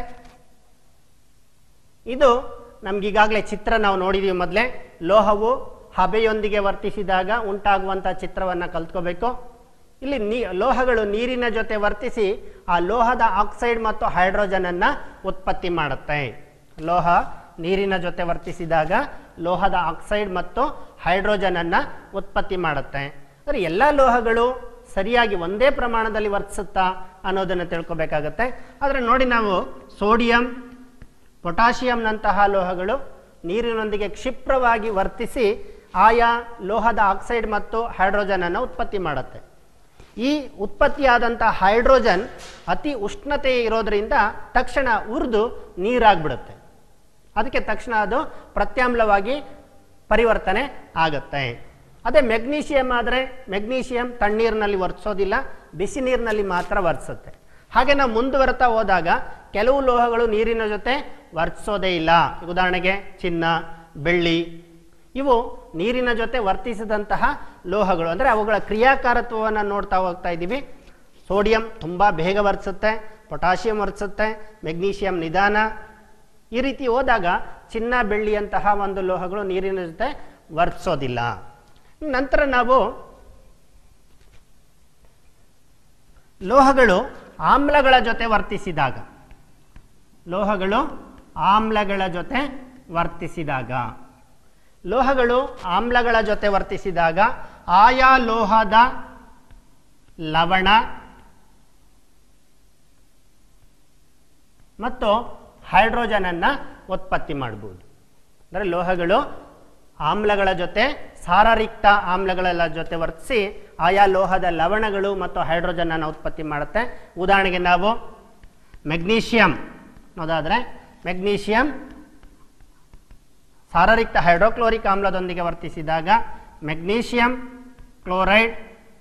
ಇದು ನಮ್ಗೀಗಾಗಲೇ ಚಿತ್ರ ನಾವು ನೋಡಿದೀವಿ ಮೊದಲೇ. ಲೋಹವು ಹಬೆಯೊಂದಿಗೆ ವರ್ತಿಸಿದಾಗ ಉಂಟಾಗುವಂಥ ಚಿತ್ರವನ್ನು ಕಲ್ತ್ಕೋಬೇಕು. ಇಲ್ಲಿ ಲೋಹಗಳು ನೀರಿನ ಜೊತೆ ವರ್ತಿಸಿ ಆ ಲೋಹದ ಆಕ್ಸೈಡ್ ಮತ್ತು ಹೈಡ್ರೋಜನ್ ಅನ್ನು ಉತ್ಪತ್ತಿ ಮಾಡುತ್ತೆ. ಲೋಹ ನೀರಿನ ಜೊತೆ ವರ್ತಿಸಿದಾಗ ಲೋಹದ ಆಕ್ಸೈಡ್ ಮತ್ತು ಹೈಡ್ರೋಜನ್ ಅನ್ನು ಉತ್ಪತ್ತಿ ಮಾಡುತ್ತೆ. ಅಂದರೆ ಎಲ್ಲ ಲೋಹಗಳು ಸರಿಯಾಗಿ ಒಂದೇ ಪ್ರಮಾಣದಲ್ಲಿ ವರ್ತಿಸುತ್ತಾ ಅನ್ನೋದನ್ನು ತಿಳ್ಕೊಬೇಕಾಗತ್ತೆ. ಆದರೆ ನೋಡಿ, ನಾವು ಸೋಡಿಯಂ, ಪೊಟ್ಯಾಷಿಯಂನಂತಹ ಲೋಹಗಳು ನೀರಿನೊಂದಿಗೆ ಕ್ಷಿಪ್ರವಾಗಿ ವರ್ತಿಸಿ ಆಯಾ ಲೋಹದ ಆಕ್ಸೈಡ್ ಮತ್ತು ಹೈಡ್ರೋಜನ್ ಅನ್ನು ಉತ್ಪತ್ತಿ ಮಾಡುತ್ತೆ. ಈ ಉತ್ಪತ್ತಿಯಾದಂಥ ಹೈಡ್ರೋಜನ್ ಅತಿ ಉಷ್ಣತೆ ಇರೋದರಿಂದ ತಕ್ಷಣ ಉರಿದು ನೀರಾಗ್ಬಿಡುತ್ತೆ. ಅದಕ್ಕೆ ತಕ್ಷಣ ಅದು ಪ್ರತ್ಯಾಮ್ಲವಾಗಿ ಪರಿವರ್ತನೆ ಆಗುತ್ತೆ. ಅದೇ ಮೆಗ್ನೀಷಿಯಂ ಆದರೆ ಮೆಗ್ನೀಷಿಯಂ ತಣ್ಣೀರಿನಲ್ಲಿ ವರ್ತಿಸೋದಿಲ್ಲ, ಬಿಸಿ ನೀರಿನಲ್ಲಿ ಮಾತ್ರ ವರ್ತಿಸುತ್ತೆ. ಹಾಗೆ ನಾವು ಮುಂದುವರೆತಾ ಹೋದಾಗ ಕೆಲವು ಲೋಹಗಳು ನೀರಿನ ಜೊತೆ ವರ್ತಿಸೋದೇ ಇಲ್ಲ. ಉದಾಹರಣೆಗೆ ಚಿನ್ನ, ಬೆಳ್ಳಿ, ಇವು ನೀರಿನ ಜೊತೆ ವರ್ತಿಸಿದಂತಹ ಲೋಹಗಳು. ಅಂದರೆ ಅವುಗಳ ಕ್ರಿಯಾಕಾರತ್ವವನ್ನು ನೋಡ್ತಾ ಹೋಗ್ತಾ ಇದ್ದೀವಿ. ಸೋಡಿಯಂ ತುಂಬ ಬೇಗ ವರ್ತಿಸುತ್ತೆ, ಪೊಟ್ಯಾಷಿಯಂ ವರ್ತಿಸುತ್ತೆ, ಮೆಗ್ನೀಷಿಯಂ ನಿಧಾನ. ಈ ರೀತಿ ಹೋದಾಗ ಚಿನ್ನ, ಬೆಳ್ಳಿಯಂತಹ ಒಂದು ಲೋಹಗಳು ನೀರಿನ ಜೊತೆ ವರ್ತಿಸೋದಿಲ್ಲ. ನಂತರ ನಾವು ಲೋಹಗಳು ಆಮ್ಲಗಳ ಜೊತೆ ವರ್ತಿಸಿದಾಗ, ಲೋಹಗಳು ಆಮ್ಲಗಳ ಜೊತೆ ವರ್ತಿಸಿದಾಗ, ಲೋಹಗಳು ಆಮ್ಲಗಳ ಜೊತೆ ವರ್ತಿಸಿದಾಗ ಆಯಾ ಲೋಹದ ಲವಣ ಮತ್ತು ಹೈಡ್ರೋಜನ್ ಅನ್ನು ಉತ್ಪತ್ತಿ ಮಾಡಬಹುದು. ಅಂದರೆ ಲೋಹಗಳು ಆಮ್ಲಗಳ ಜೊತೆ, ಸಾರರಿಕ್ತ ಆಮ್ಲಗಳ ಜೊತೆ ವರ್ತಿಸಿ ಆಯಾ ಲೋಹದ ಲವಣಗಳು ಮತ್ತು ಹೈಡ್ರೋಜನ್ ಅನ್ನು ಉತ್ಪತ್ತಿ ಮಾಡುತ್ತೆ. ಉದಾಹರಣೆಗೆ ನಾವು ಮೆಗ್ನೀಷಿಯಂ ನೋಡೋದಾದರೆ, ಮೆಗ್ನೀಷಿಯಂ ಸಾರರಿಕ್ತ ಹೈಡ್ರೋಕ್ಲೋರಿಕ್ ಆಮ್ಲದೊಂದಿಗೆ ವರ್ತಿಸಿದಾಗ ಮೆಗ್ನೀಷಿಯಂ ಕ್ಲೋರೈಡ್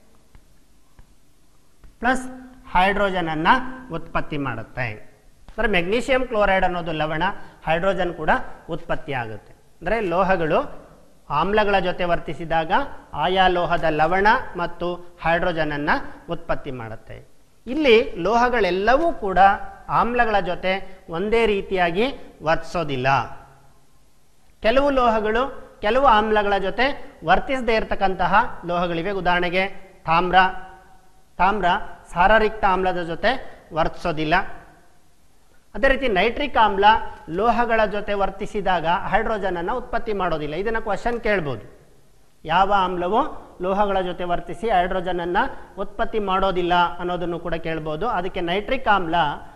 ಪ್ಲಸ್ ಹೈಡ್ರೋಜನ್ ಅನ್ನು ಉತ್ಪತ್ತಿ ಮಾಡುತ್ತೆ. ಅಂದರೆ ಮೆಗ್ನೀಷಿಯಂ ಕ್ಲೋರೈಡ್ ಅನ್ನೋದು ಲವಣ, ಹೈಡ್ರೋಜನ್ ಕೂಡ ಉತ್ಪತ್ತಿ ಆಗುತ್ತೆ. ಅಂದರೆ ಲೋಹಗಳು ಆಮ್ಲಗಳ ಜೊತೆ ವರ್ತಿಸಿದಾಗ ಆಯಾ ಲೋಹದ ಲವಣ ಮತ್ತು ಹೈಡ್ರೋಜನ್ ಅನ್ನು ಉತ್ಪತ್ತಿ ಮಾಡುತ್ತೆ. ಇಲ್ಲಿ ಲೋಹಗಳೆಲ್ಲವೂ ಕೂಡ ಆಮ್ಲಗಳ ಜೊತೆ ಒಂದೇ ರೀತಿಯಾಗಿ ವರ್ತಿಸೋದಿಲ್ಲ. ಕೆಲವು ಲೋಹಗಳು ಕೆಲವು ಆಮ್ಲಗಳ ಜೊತೆ ವರ್ತಿಸದೇ ಇರತಕ್ಕಂತಹ ಲೋಹಗಳಿವೆ. ಉದಾಹರಣೆಗೆ ತಾಮ್ರ, ತಾಮ್ರ ಸಾರರಿಕ್ತ ಆಮ್ಲದ ಜೊತೆ ವರ್ತಿಸೋದಿಲ್ಲ. ಅದೇ ರೀತಿ ನೈಟ್ರಿಕ್ ಆಮ್ಲ ಲೋಹಗಳ ಜೊತೆ ವರ್ತಿಸಿದಾಗ ಹೈಡ್ರೋಜನ್ ಅನ್ನು ಉತ್ಪತ್ತಿ ಮಾಡೋದಿಲ್ಲ. ಇದನ್ನು ಕ್ವಶನ್ ಕೇಳ್ಬೋದು. ಯಾವ ಆಮ್ಲವು ಲೋಹಗಳ ಜೊತೆ ವರ್ತಿಸಿ ಹೈಡ್ರೋಜನ್ ಅನ್ನು ಉತ್ಪತ್ತಿ ಮಾಡೋದಿಲ್ಲ ಅನ್ನೋದನ್ನು ಕೂಡ ಕೇಳ್ಬೋದು. ಅದಕ್ಕೆ ನೈಟ್ರಿಕ್ ಆಮ್ಲ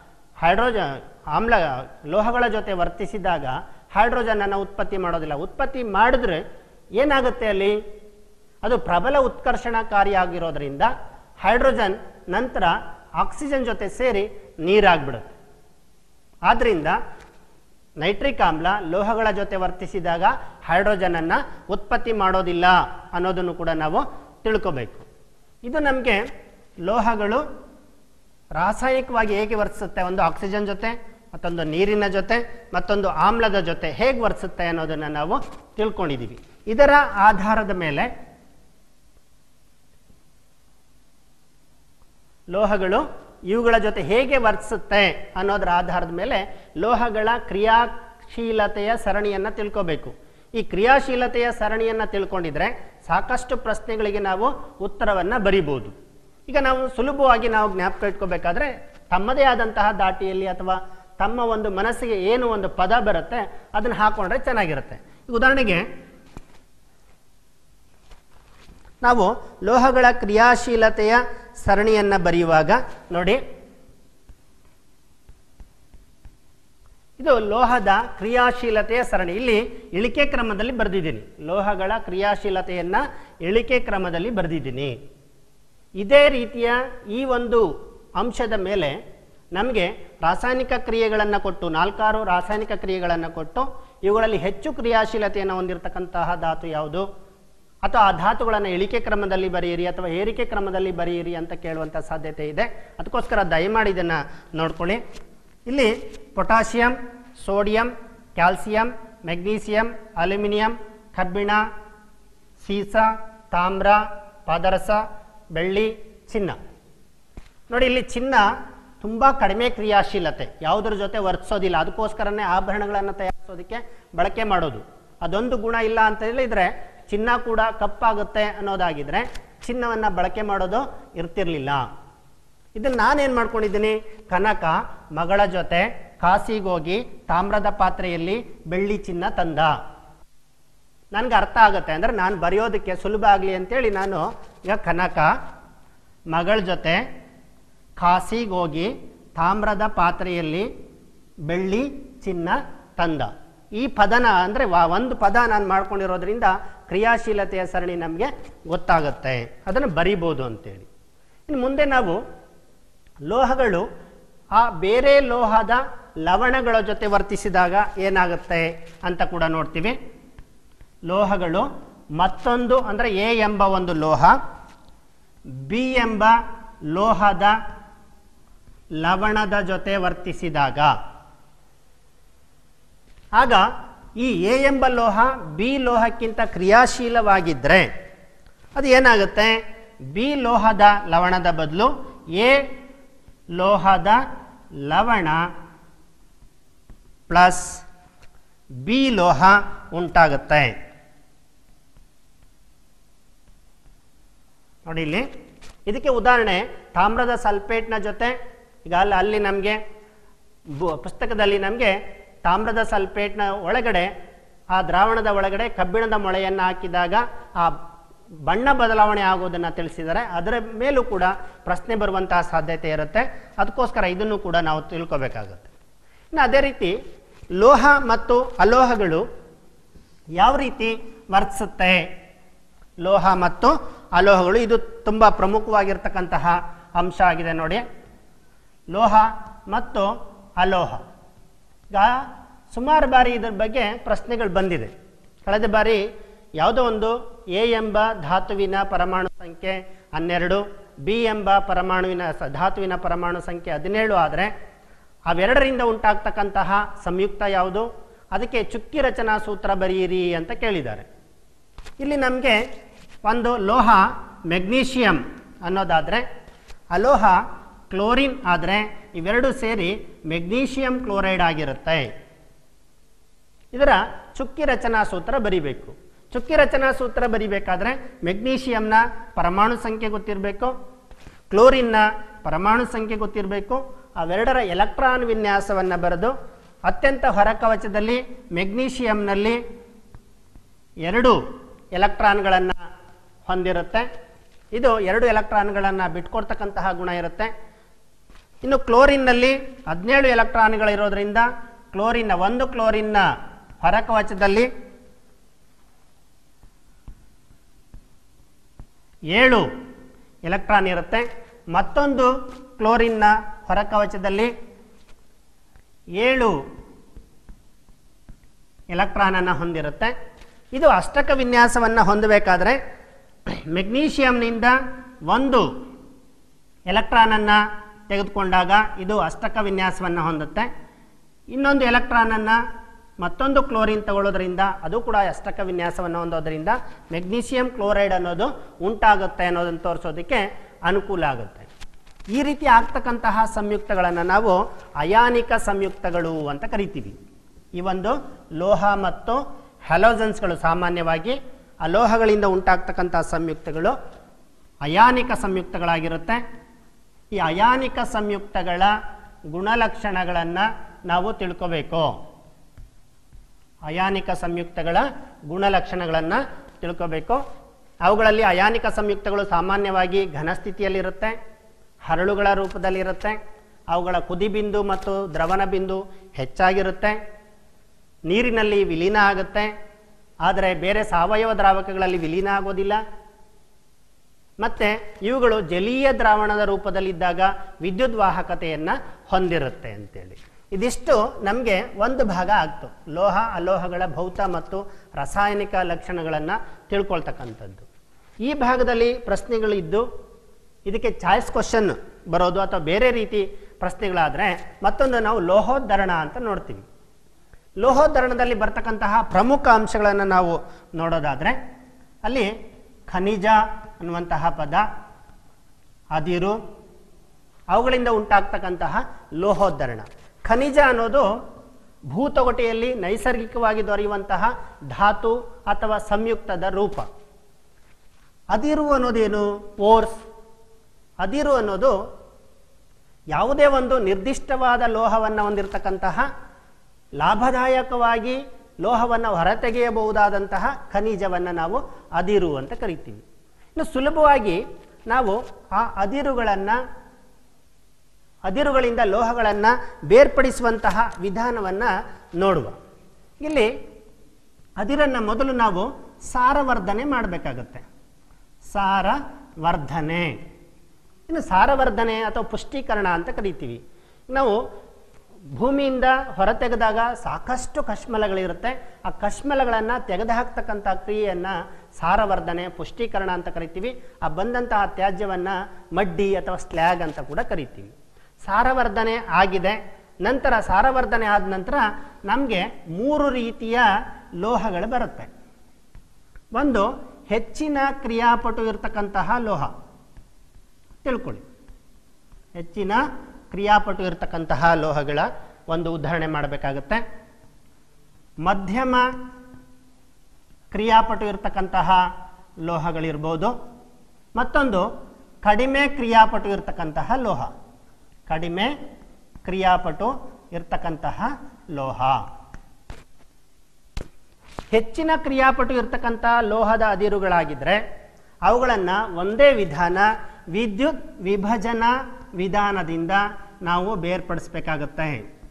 ಲೋಹಗಳ ಜೊತೆ ವರ್ತಿಸಿದಾಗ ಹೈಡ್ರೋಜನ್ ಅನ್ನು ಉತ್ಪತ್ತಿ ಮಾಡೋದಿಲ್ಲ. ಉತ್ಪತ್ತಿ ಮಾಡಿದ್ರೆ ಏನಾಗುತ್ತೆ, ಅಲ್ಲಿ ಅದು ಪ್ರಬಲ ಉತ್ಕರ್ಷಣಕಾರಿಯಾಗಿರೋದ್ರಿಂದ ಹೈಡ್ರೋಜನ್ ನಂತರ ಆಕ್ಸಿಜನ್ ಜೊತೆ ಸೇರಿ ನೀರಾಗ್ಬಿಡುತ್ತೆ. ಆದ್ದರಿಂದ ನೈಟ್ರಿಕ್ ಆಮ್ಲ ಲೋಹಗಳ ಜೊತೆ ವರ್ತಿಸಿದಾಗ ಹೈಡ್ರೋಜನ್ ಅನ್ನು ಉತ್ಪತ್ತಿ ಮಾಡೋದಿಲ್ಲ ಅನ್ನೋದನ್ನು ಕೂಡ ನಾವು ತಿಳ್ಕೋಬೇಕು. ಇದು ನಮಗೆ ಲೋಹಗಳು ರಾಸಾಯನಿಕವಾಗಿ ಹೇಗೆ ವರ್ತಿಸುತ್ತೆ, ಒಂದು ಆಕ್ಸಿಜನ್ ಜೊತೆ, ಮತ್ತೊಂದು ನೀರಿನ ಜೊತೆ, ಮತ್ತೊಂದು ಆಮ್ಲದ ಜೊತೆ ಹೇಗೆ ವರ್ತಿಸುತ್ತೆ ಅನ್ನೋದನ್ನು ನಾವು ತಿಳ್ಕೊಂಡಿದ್ದೀವಿ. ಇದರ ಆಧಾರದ ಮೇಲೆ ಲೋಹಗಳು ಇವುಗಳ ಜೊತೆ ಹೇಗೆ ವರ್ತಿಸುತ್ತೆ ಅನ್ನೋದರ ಆಧಾರದ ಮೇಲೆ ಲೋಹಗಳ ಕ್ರಿಯಾಶೀಲತೆಯ ಸರಣಿಯನ್ನು ತಿಳ್ಕೋಬೇಕು. ಈ ಕ್ರಿಯಾಶೀಲತೆಯ ಸರಣಿಯನ್ನು ತಿಳ್ಕೊಂಡಿದ್ರೆ ಸಾಕಷ್ಟು ಪ್ರಶ್ನೆಗಳಿಗೆ ನಾವು ಉತ್ತರವನ್ನು ಬರಿಬೋದು. ಈಗ ನಾವು ಸುಲಭವಾಗಿ ಜ್ಞಾಪಕ ಇಟ್ಕೋಬೇಕಾದ್ರೆ ತಮ್ಮದೇ ಆದಂತಹ ದಾಟಿಯಲ್ಲಿ ಅಥವಾ ತಮ್ಮ ಒಂದು ಮನಸ್ಸಿಗೆ ಏನು ಒಂದು ಪದ ಬರುತ್ತೆ ಅದನ್ನು ಹಾಕೊಂಡ್ರೆ ಚೆನ್ನಾಗಿರುತ್ತೆ. ಉದಾಹರಣೆಗೆ ನಾವು ಲೋಹಗಳ ಕ್ರಿಯಾಶೀಲತೆಯ ಸರಣಿಯನ್ನು ಬರೆಯುವಾಗ ನೋಡಿ, ಇದು ಲೋಹದ ಕ್ರಿಯಾಶೀಲತೆಯ ಸರಣಿ. ಇಲ್ಲಿ ಇಳಿಕೆ ಕ್ರಮದಲ್ಲಿ ಬರೆದಿದ್ದೀನಿ. ಲೋಹಗಳ ಕ್ರಿಯಾಶೀಲತೆಯನ್ನು ಇಳಿಕೆ ಕ್ರಮದಲ್ಲಿ ಬರೆದಿದ್ದೀನಿ. ಇದೇ ರೀತಿಯ ಈ ಒಂದು ಅಂಶದ ಮೇಲೆ ನಮಗೆ ರಾಸಾಯನಿಕ ಕ್ರಿಯೆಗಳನ್ನು ಕೊಟ್ಟು 4 ರಾಸಾಯನಿಕ ಕ್ರಿಯೆಗಳನ್ನು ಕೊಟ್ಟು ಇವುಗಳಲ್ಲಿ ಹೆಚ್ಚು ಕ್ರಿಯಾಶೀಲತೆಯನ್ನು ಹೊಂದಿರತಕ್ಕಂತಹ ಧಾತು ಯಾವುದು, ಅಥವಾ ಆ ಧಾತುಗಳನ್ನು ಇಳಿಕೆ ಕ್ರಮದಲ್ಲಿ ಬರೆಯಿರಿ ಅಥವಾ ಏರಿಕೆ ಕ್ರಮದಲ್ಲಿ ಬರೆಯಿರಿ ಅಂತ ಕೇಳುವಂಥ ಸಾಧ್ಯತೆ ಇದೆ. ಅದಕ್ಕೋಸ್ಕರ ದಯಮಾಡಿ ಇದನ್ನು ನೋಡ್ಕೊಳ್ಳಿ. ಇಲ್ಲಿ potassium, sodium, calcium, magnesium, aluminium, ಕಬ್ಬಿಣ, ಸೀಸ, ತಾಮ್ರ, ಪಾದರಸ, ಬೆಳ್ಳಿ, ಚಿನ್ನ. ನೋಡಿ, ಇಲ್ಲಿ ಚಿನ್ನ ತುಂಬ ಕಡಿಮೆ ಕ್ರಿಯಾಶೀಲತೆ, ಯಾವುದರ ಜೊತೆ ವರ್ತಿಸೋದಿಲ್ಲ. ಅದಕ್ಕೋಸ್ಕರನೇ ಆಭರಣಗಳನ್ನು ತಯಾರಿಸೋದಕ್ಕೆ ಬಳಕೆ ಮಾಡೋದು. ಅದೊಂದು ಗುಣ ಇಲ್ಲ ಅಂತ ಹೇಳಿದರೆ ಚಿನ್ನ ಕೂಡ ಕಪ್ಪಾಗುತ್ತೆ ಅನ್ನೋದಾಗಿದ್ರೆ ಚಿನ್ನವನ್ನು ಬಳಕೆ ಮಾಡೋದು ಇರ್ತಿರ್ಲಿಲ್ಲ. ಇದನ್ನು ನಾನೇನು ಮಾಡ್ಕೊಂಡಿದ್ದೀನಿ, ಕನಕ ಮಗಳ ಜೊತೆ ಕಾಸಿಗೋಗಿ ತಾಮ್ರದ ಪಾತ್ರೆಯಲ್ಲಿ ಬೆಳ್ಳಿ ಚಿನ್ನ ತಂದ. ನನಗೆ ಅರ್ಥ ಆಗುತ್ತೆ, ಅಂದರೆ ನಾನು ಬರೆಯೋದಕ್ಕೆ ಸುಲಭ ಆಗಲಿ ಅಂತೇಳಿ ನಾನು ಈಗ ಕನಕ ಮಗಳ ಜೊತೆ ಕಾಸಿಗೋಗಿ ತಾಮ್ರದ ಪಾತ್ರೆಯಲ್ಲಿ ಬೆಳ್ಳಿ ಚಿನ್ನ ತಂದ. ಈ ಪದನ ಅಂದರೆ ಒಂದು ಪದ ನಾನು ಮಾಡ್ಕೊಂಡಿರೋದ್ರಿಂದ ಕ್ರಿಯಾಶೀಲತೆಯ ಸರಣಿ ನಮಗೆ ಗೊತ್ತಾಗುತ್ತೆ, ಅದನ್ನು ಬರಿಬೋದು ಅಂತೇಳಿ. ಇನ್ನು ಮುಂದೆ ನಾವು ಲೋಹಗಳು ಆ ಬೇರೆ ಲೋಹದ ಲವಣಗಳ ಜೊತೆ ವರ್ತಿಸಿದಾಗ ಏನಾಗುತ್ತೆ ಅಂತ ಕೂಡ ನೋಡ್ತೀವಿ. ಲೋಹಗಳು ಮತ್ತೊಂದು ಅಂದರೆ ಎ ಎಂಬ ಒಂದು ಲೋಹ ಬಿ ಎಂಬ ಲೋಹದ ಲವಣದ ಜೊತೆ ವರ್ತಿಸಿದಾಗ, ಆಗ ಈ ಎ ಎಂಬ ಲೋಹ ಬಿ ಲೋಹಕ್ಕಿಂತ ಕ್ರಿಯಾಶೀಲವಾಗಿದ್ದರೆ ಅದು ಏನಾಗುತ್ತೆ, ಬಿ ಲೋಹದ ಲವಣದ ಬದಲು ಎ ಲೋಹದ ಲವಣ ಪ್ಲಸ್ ಬಿ ಲೋಹ ಉಂಟಾಗುತ್ತೆ. ನೋಡಿ, ಇಲ್ಲಿ ಇದಕ್ಕೆ ಉದಾಹರಣೆ ತಾಮ್ರದ ಸಲ್ಫೇಟ್ನ ಜೊತೆ, ಈಗ ಅಲ್ಲಿ ನಮಗೆ ಪುಸ್ತಕದಲ್ಲಿ ನಮಗೆ ತಾಮ್ರದ ಸಲ್ಫೇಟ್ನ ಒಳಗಡೆ ಆ ದ್ರಾವಣದ ಒಳಗಡೆ ಕಬ್ಬಿಣದ ಮೊಳೆಯನ್ನು ಹಾಕಿದಾಗ ಆ ಬಣ್ಣ ಬದಲಾವಣೆ ಆಗೋದನ್ನು ತಿಳಿಸಿದರೆ ಅದರ ಮೇಲೂ ಕೂಡ ಪ್ರಶ್ನೆ ಬರುವಂತಹ ಸಾಧ್ಯತೆ ಇರುತ್ತೆ. ಅದಕ್ಕೋಸ್ಕರ ಇದನ್ನು ಕೂಡ ನಾವು ತಿಳ್ಕೋಬೇಕಾಗುತ್ತೆ. ಇನ್ನು ಅದೇ ರೀತಿ ಲೋಹ ಮತ್ತು ಅಲೋಹಗಳು ಯಾವ ರೀತಿ ವರ್ತಿಸುತ್ತೆ, ಲೋಹ ಮತ್ತು ಅಲೋಹಗಳು ಇದು ತುಂಬ ಪ್ರಮುಖವಾಗಿರ್ತಕ್ಕಂತಹ ಅಂಶ ಆಗಿದೆ. ನೋಡಿ, ಲೋಹ ಮತ್ತು ಅಲೋಹ, ಈಗ ಸುಮಾರು ಬಾರಿ ಇದರ ಬಗ್ಗೆ ಪ್ರಶ್ನೆಗಳು ಬಂದಿದೆ. ಕಳೆದ ಬಾರಿ ಯಾವುದೋ ಒಂದು ಎ ಎಂಬ ಧಾತುವಿನ ಪರಮಾಣು ಸಂಖ್ಯೆ 12, ಬಿ ಎಂಬ ಧಾತುವಿನ ಪರಮಾಣು ಸಂಖ್ಯೆ 17 ಆದರೆ ಅವೆರಡರಿಂದ ಉಂಟಾಗ್ತಕ್ಕಂತಹ ಸಂಯುಕ್ತ ಯಾವುದು, ಅದಕ್ಕೆ ಚುಕ್ಕಿ ರಚನಾ ಸೂತ್ರ ಬರೆಯಿರಿ ಅಂತ ಕೇಳಿದ್ದಾರೆ. ಇಲ್ಲಿ ನಮಗೆ ಒಂದು ಲೋಹ ಮೆಗ್ನೀಷಿಯಂ ಅನ್ನೋದಾದರೆ, ಅಲೋಹ ಕ್ಲೋರಿನ್ ಆದರೆ ಇವೆರಡು ಸೇರಿ ಮೆಗ್ನೀಷಿಯಂ ಕ್ಲೋರೈಡ್ ಆಗಿರುತ್ತೆ. ಇದರ ಚುಕ್ಕಿ ರಚನಾ ಸೂತ್ರ ಬರಿಬೇಕು. ಚುಕ್ಕಿ ರಚನಾ ಸೂತ್ರ ಬರಿಬೇಕಾದ್ರೆ ಮೆಗ್ನೀಷಿಯಂನ ಪರಮಾಣು ಸಂಖ್ಯೆ ಗೊತ್ತಿರಬೇಕು, ಕ್ಲೋರಿನ್ನ ಪರಮಾಣು ಸಂಖ್ಯೆ ಗೊತ್ತಿರಬೇಕು. ಅವೆರಡರ ಎಲೆಕ್ಟ್ರಾನ್ ವಿನ್ಯಾಸವನ್ನು ಬರೆದು ಅತ್ಯಂತ ಹೊರಕವಚದಲ್ಲಿ ಮೆಗ್ನೀಷಿಯಂನಲ್ಲಿ 2 ಎಲೆಕ್ಟ್ರಾನ್ಗಳನ್ನು ಹೊಂದಿರುತ್ತೆ. ಇದು 2 ಎಲೆಕ್ಟ್ರಾನ್ಗಳನ್ನು ಬಿಟ್ಕೊಡ್ತಕ್ಕಂತಹ ಗುಣ ಇರುತ್ತೆ. ಇನ್ನು ಕ್ಲೋರಿನ್ನಲ್ಲಿ 17 ಎಲೆಕ್ಟ್ರಾನ್ಗಳಿರೋದ್ರಿಂದ ಒಂದು ಕ್ಲೋರಿನ್ನ ಹೊರಕವಚದಲ್ಲಿ 7 ಎಲೆಕ್ಟ್ರಾನ್ ಇರುತ್ತೆ. ಮತ್ತೊಂದು ಕ್ಲೋರಿನ್ನ ಹೊರಕವಚದಲ್ಲಿ 7 ಎಲೆಕ್ಟ್ರಾನನ್ನು ಹೊಂದಿರುತ್ತೆ. ಇದು ಅಷ್ಟಕ ವಿನ್ಯಾಸವನ್ನು ಹೊಂದಬೇಕಾದ್ರೆ ಮೆಗ್ನೀಷಿಯಂನಿಂದ 1 ಎಲೆಕ್ಟ್ರಾನನ್ನು ತೆಗೆದುಕೊಂಡಾಗ ಇದು ಅಷ್ಟಕ ವಿನ್ಯಾಸವನ್ನು ಹೊಂದುತ್ತೆ. ಇನ್ನೊಂದು ಎಲೆಕ್ಟ್ರಾನನ್ನು ಮತ್ತೊಂದು ಕ್ಲೋರಿನ್ ತಗೊಳ್ಳೋದ್ರಿಂದ ಅದು ಕೂಡ ಅಷ್ಟಕ ವಿನ್ಯಾಸವನ್ನು ಹೊಂದೋದ್ರಿಂದ ಮೆಗ್ನೀಷಿಯಂ ಕ್ಲೋರೈಡ್ ಅನ್ನೋದು ಉಂಟಾಗುತ್ತೆ ಅನ್ನೋದನ್ನು ತೋರಿಸೋದಕ್ಕೆ ಅನುಕೂಲ ಆಗುತ್ತೆ. ಈ ರೀತಿ ಆಗ್ತಕ್ಕಂತಹ ಸಂಯುಕ್ತಗಳನ್ನು ನಾವು ಅಯಾನಿಕ ಸಂಯುಕ್ತಗಳು ಅಂತ ಕರಿತೀವಿ. ಈ ಒಂದು ಲೋಹ ಮತ್ತು ಹ್ಯಾಲೋಜನ್ಸ್ಗಳು ಸಾಮಾನ್ಯವಾಗಿ ಅಲೋಹಗಳಿಂದ ಉಂಟಾಗ್ತಕ್ಕಂತಹ ಸಂಯುಕ್ತಗಳು ಅಯಾನಿಕ ಸಂಯುಕ್ತಗಳಾಗಿರುತ್ತೆ. ಈ ಅಯಾನಿಕ ಸಂಯುಕ್ತಗಳ ಗುಣಲಕ್ಷಣಗಳನ್ನು ನಾವು ತಿಳ್ಕೋಬೇಕು. ಅಯಾನಿಕ ಸಂಯುಕ್ತಗಳ ಗುಣಲಕ್ಷಣಗಳನ್ನು ತಿಳ್ಕೋಬೇಕು. ಅವುಗಳಲ್ಲಿ ಅಯಾನಿಕ ಸಂಯುಕ್ತಗಳು ಸಾಮಾನ್ಯವಾಗಿ ಘನಸ್ಥಿತಿಯಲ್ಲಿರುತ್ತೆ, ಹರಳುಗಳ ರೂಪದಲ್ಲಿರುತ್ತೆ, ಅವುಗಳ ಕುದಿಬಿಂದು ಮತ್ತು ದ್ರವಣ ಬಿಂದು ಹೆಚ್ಚಾಗಿರುತ್ತೆ, ನೀರಿನಲ್ಲಿ ವಿಲೀನ ಆಗುತ್ತೆ, ಆದರೆ ಬೇರೆ ಸಾವಯವ ದ್ರಾವಕಗಳಲ್ಲಿ ವಿಲೀನ ಆಗೋದಿಲ್ಲ. ಮತ್ತು ಇವುಗಳು ಜಲೀಯ ದ್ರಾವಣದ ರೂಪದಲ್ಲಿದ್ದಾಗ ವಿದ್ಯುತ್ ವಾಹಕತೆಯನ್ನು ಹೊಂದಿರುತ್ತೆ ಅಂತೇಳಿ. ಇದಿಷ್ಟು ನಮಗೆ ಒಂದು ಭಾಗ ಆಗ್ತು, ಲೋಹ ಅಲೋಹಗಳ ಭೌತ ಮತ್ತು ರಾಸಾಯನಿಕ ಲಕ್ಷಣಗಳನ್ನು ತಿಳ್ಕೊಳ್ತಕ್ಕಂಥದ್ದು. ಈ ಭಾಗದಲ್ಲಿ ಪ್ರಶ್ನೆಗಳಿದ್ದು ಇದಕ್ಕೆ ಚಾಯ್ಸ್ ಕ್ವಶನ್ ಬರೋದು ಅಥವಾ ಬೇರೆ ರೀತಿ ಪ್ರಶ್ನೆಗಳಾದರೆ ಮತ್ತೊಂದು ನಾವು ಲೋಹೋದ್ಧರಣ ಅಂತ ನೋಡ್ತೀವಿ. ಲೋಹೋದ್ಧರಣದಲ್ಲಿ ಬರ್ತಕ್ಕಂತಹ ಪ್ರಮುಖ ಅಂಶಗಳನ್ನು ನಾವು ನೋಡೋದಾದರೆ ಅಲ್ಲಿ ಖನಿಜ ಅನ್ನುವಂತಹ ಪದ, ಅದಿರು, ಅವುಗಳಿಂದ ಉಂಟಾಗ್ತಕ್ಕಂತಹ ಲೋಹೋದ್ಧರಣ. ಖನಿಜ ಅನ್ನೋದು ಭೂತೊಗಟೆಯಲ್ಲಿ ನೈಸರ್ಗಿಕವಾಗಿ ದೊರೆಯುವಂತಹ ಧಾತು ಅಥವಾ ಸಂಯುಕ್ತದ ರೂಪ. ಅದಿರು ಅನ್ನೋದೇನು? ಓರ್ಸ್. ಅದಿರು ಅನ್ನೋದು ಯಾವುದೇ ಒಂದು ನಿರ್ದಿಷ್ಟವಾದ ಲೋಹವನ್ನು ಹೊಂದಿರತಕ್ಕಂತಹ ಲಾಭದಾಯಕವಾಗಿ ಲೋಹವನ್ನು ಹೊರತೆಗೆಯಬಹುದಾದಂತಹ ಖನಿಜವನ್ನು ನಾವು ಅದಿರು ಅಂತ ಕರಿತೀವಿ. ಇನ್ನು ಸುಲಭವಾಗಿ ನಾವು ಆ ಅದಿರುಗಳಿಂದ ಲೋಹಗಳನ್ನು ಬೇರ್ಪಡಿಸುವಂತಹ ವಿಧಾನವನ್ನು ನೋಡುವ. ಇಲ್ಲಿ ಅದಿರನ್ನು ಮೊದಲು ನಾವು ಸಾರವರ್ಧನೆ ಮಾಡಬೇಕಾಗತ್ತೆ. ಸಾರವರ್ಧನೆ, ಇನ್ನು ಸಾರವರ್ಧನೆ ಅಥವಾ ಪುಷ್ಟೀಕರಣ ಅಂತ ಕರಿತೀವಿ. ನಾವು ಭೂಮಿಯಿಂದ ಹೊರತೆಗೆದಾಗ ಸಾಕಷ್ಟು ಕಶ್ಮಲಗಳಿರುತ್ತೆ. ಆ ಕಶ್ಮಲಗಳನ್ನು ತೆಗೆದುಹಾಕ್ತಕ್ಕಂಥ ಕ್ರಿಯೆಯನ್ನು ಸಾರವರ್ಧನೆ, ಪುಷ್ಟೀಕರಣ ಅಂತ ಕರಿತೀವಿ. ಆ ಬಂದಂತಹ ತ್ಯಾಜ್ಯವನ್ನು ಮಡ್ಡಿ ಅಥವಾ ಸ್ಲ್ಯಾಗ್ ಅಂತ ಕೂಡ ಕರಿತೀವಿ. ಸಾರವರ್ಧನೆ ಆಗಿದೆ. ನಂತರ ಸಾರವರ್ಧನೆ ಆದ ನಂತರ ನಮಗೆ 3 ರೀತಿಯ ಲೋಹಗಳು ಬರುತ್ತೆ. ಒಂದು ಹೆಚ್ಚಿನ ಕ್ರಿಯಾಪಟು ಇರತಕ್ಕಂತಹ ಲೋಹ, ತಿಳ್ಕೊಳ್ಳಿ. ಹೆಚ್ಚಿನ ಕ್ರಿಯಾಪಟು ಇರತಕ್ಕಂತಹ ಲೋಹಗಳ ಒಂದು ಉದಾಹರಣೆ ಮಾಡಬೇಕಾಗುತ್ತೆ. ಮಧ್ಯಮ ಕ್ರಿಯಾಪಟು ಇರತಕ್ಕಂತಹ ಲೋಹಗಳಿರ್ಬೋದು. ಮತ್ತೊಂದು ಕಡಿಮೆ ಕ್ರಿಯಾಪಟು ಇರತಕ್ಕಂತಹ ಲೋಹ, ಕಡಿಮೆ ಕ್ರಿಯಾಪಟು ಇರತಕ್ಕಂತಹ ಲೋಹ. ಹೆಚ್ಚಿನ ಕ್ರಿಯಾಪಟು ಇರತಕ್ಕಂಥ ಲೋಹದ ಅದಿರುಗಳಾಗಿದ್ದರೆ ಅವುಗಳನ್ನು ಒಂದೇ ವಿಧಾನ, ವಿದ್ಯುತ್ ವಿಭಜನಾ ವಿಧಾನದಿಂದ ನಾವು ಬೇರ್ಪಡಿಸಬೇಕಾಗುತ್ತೆ.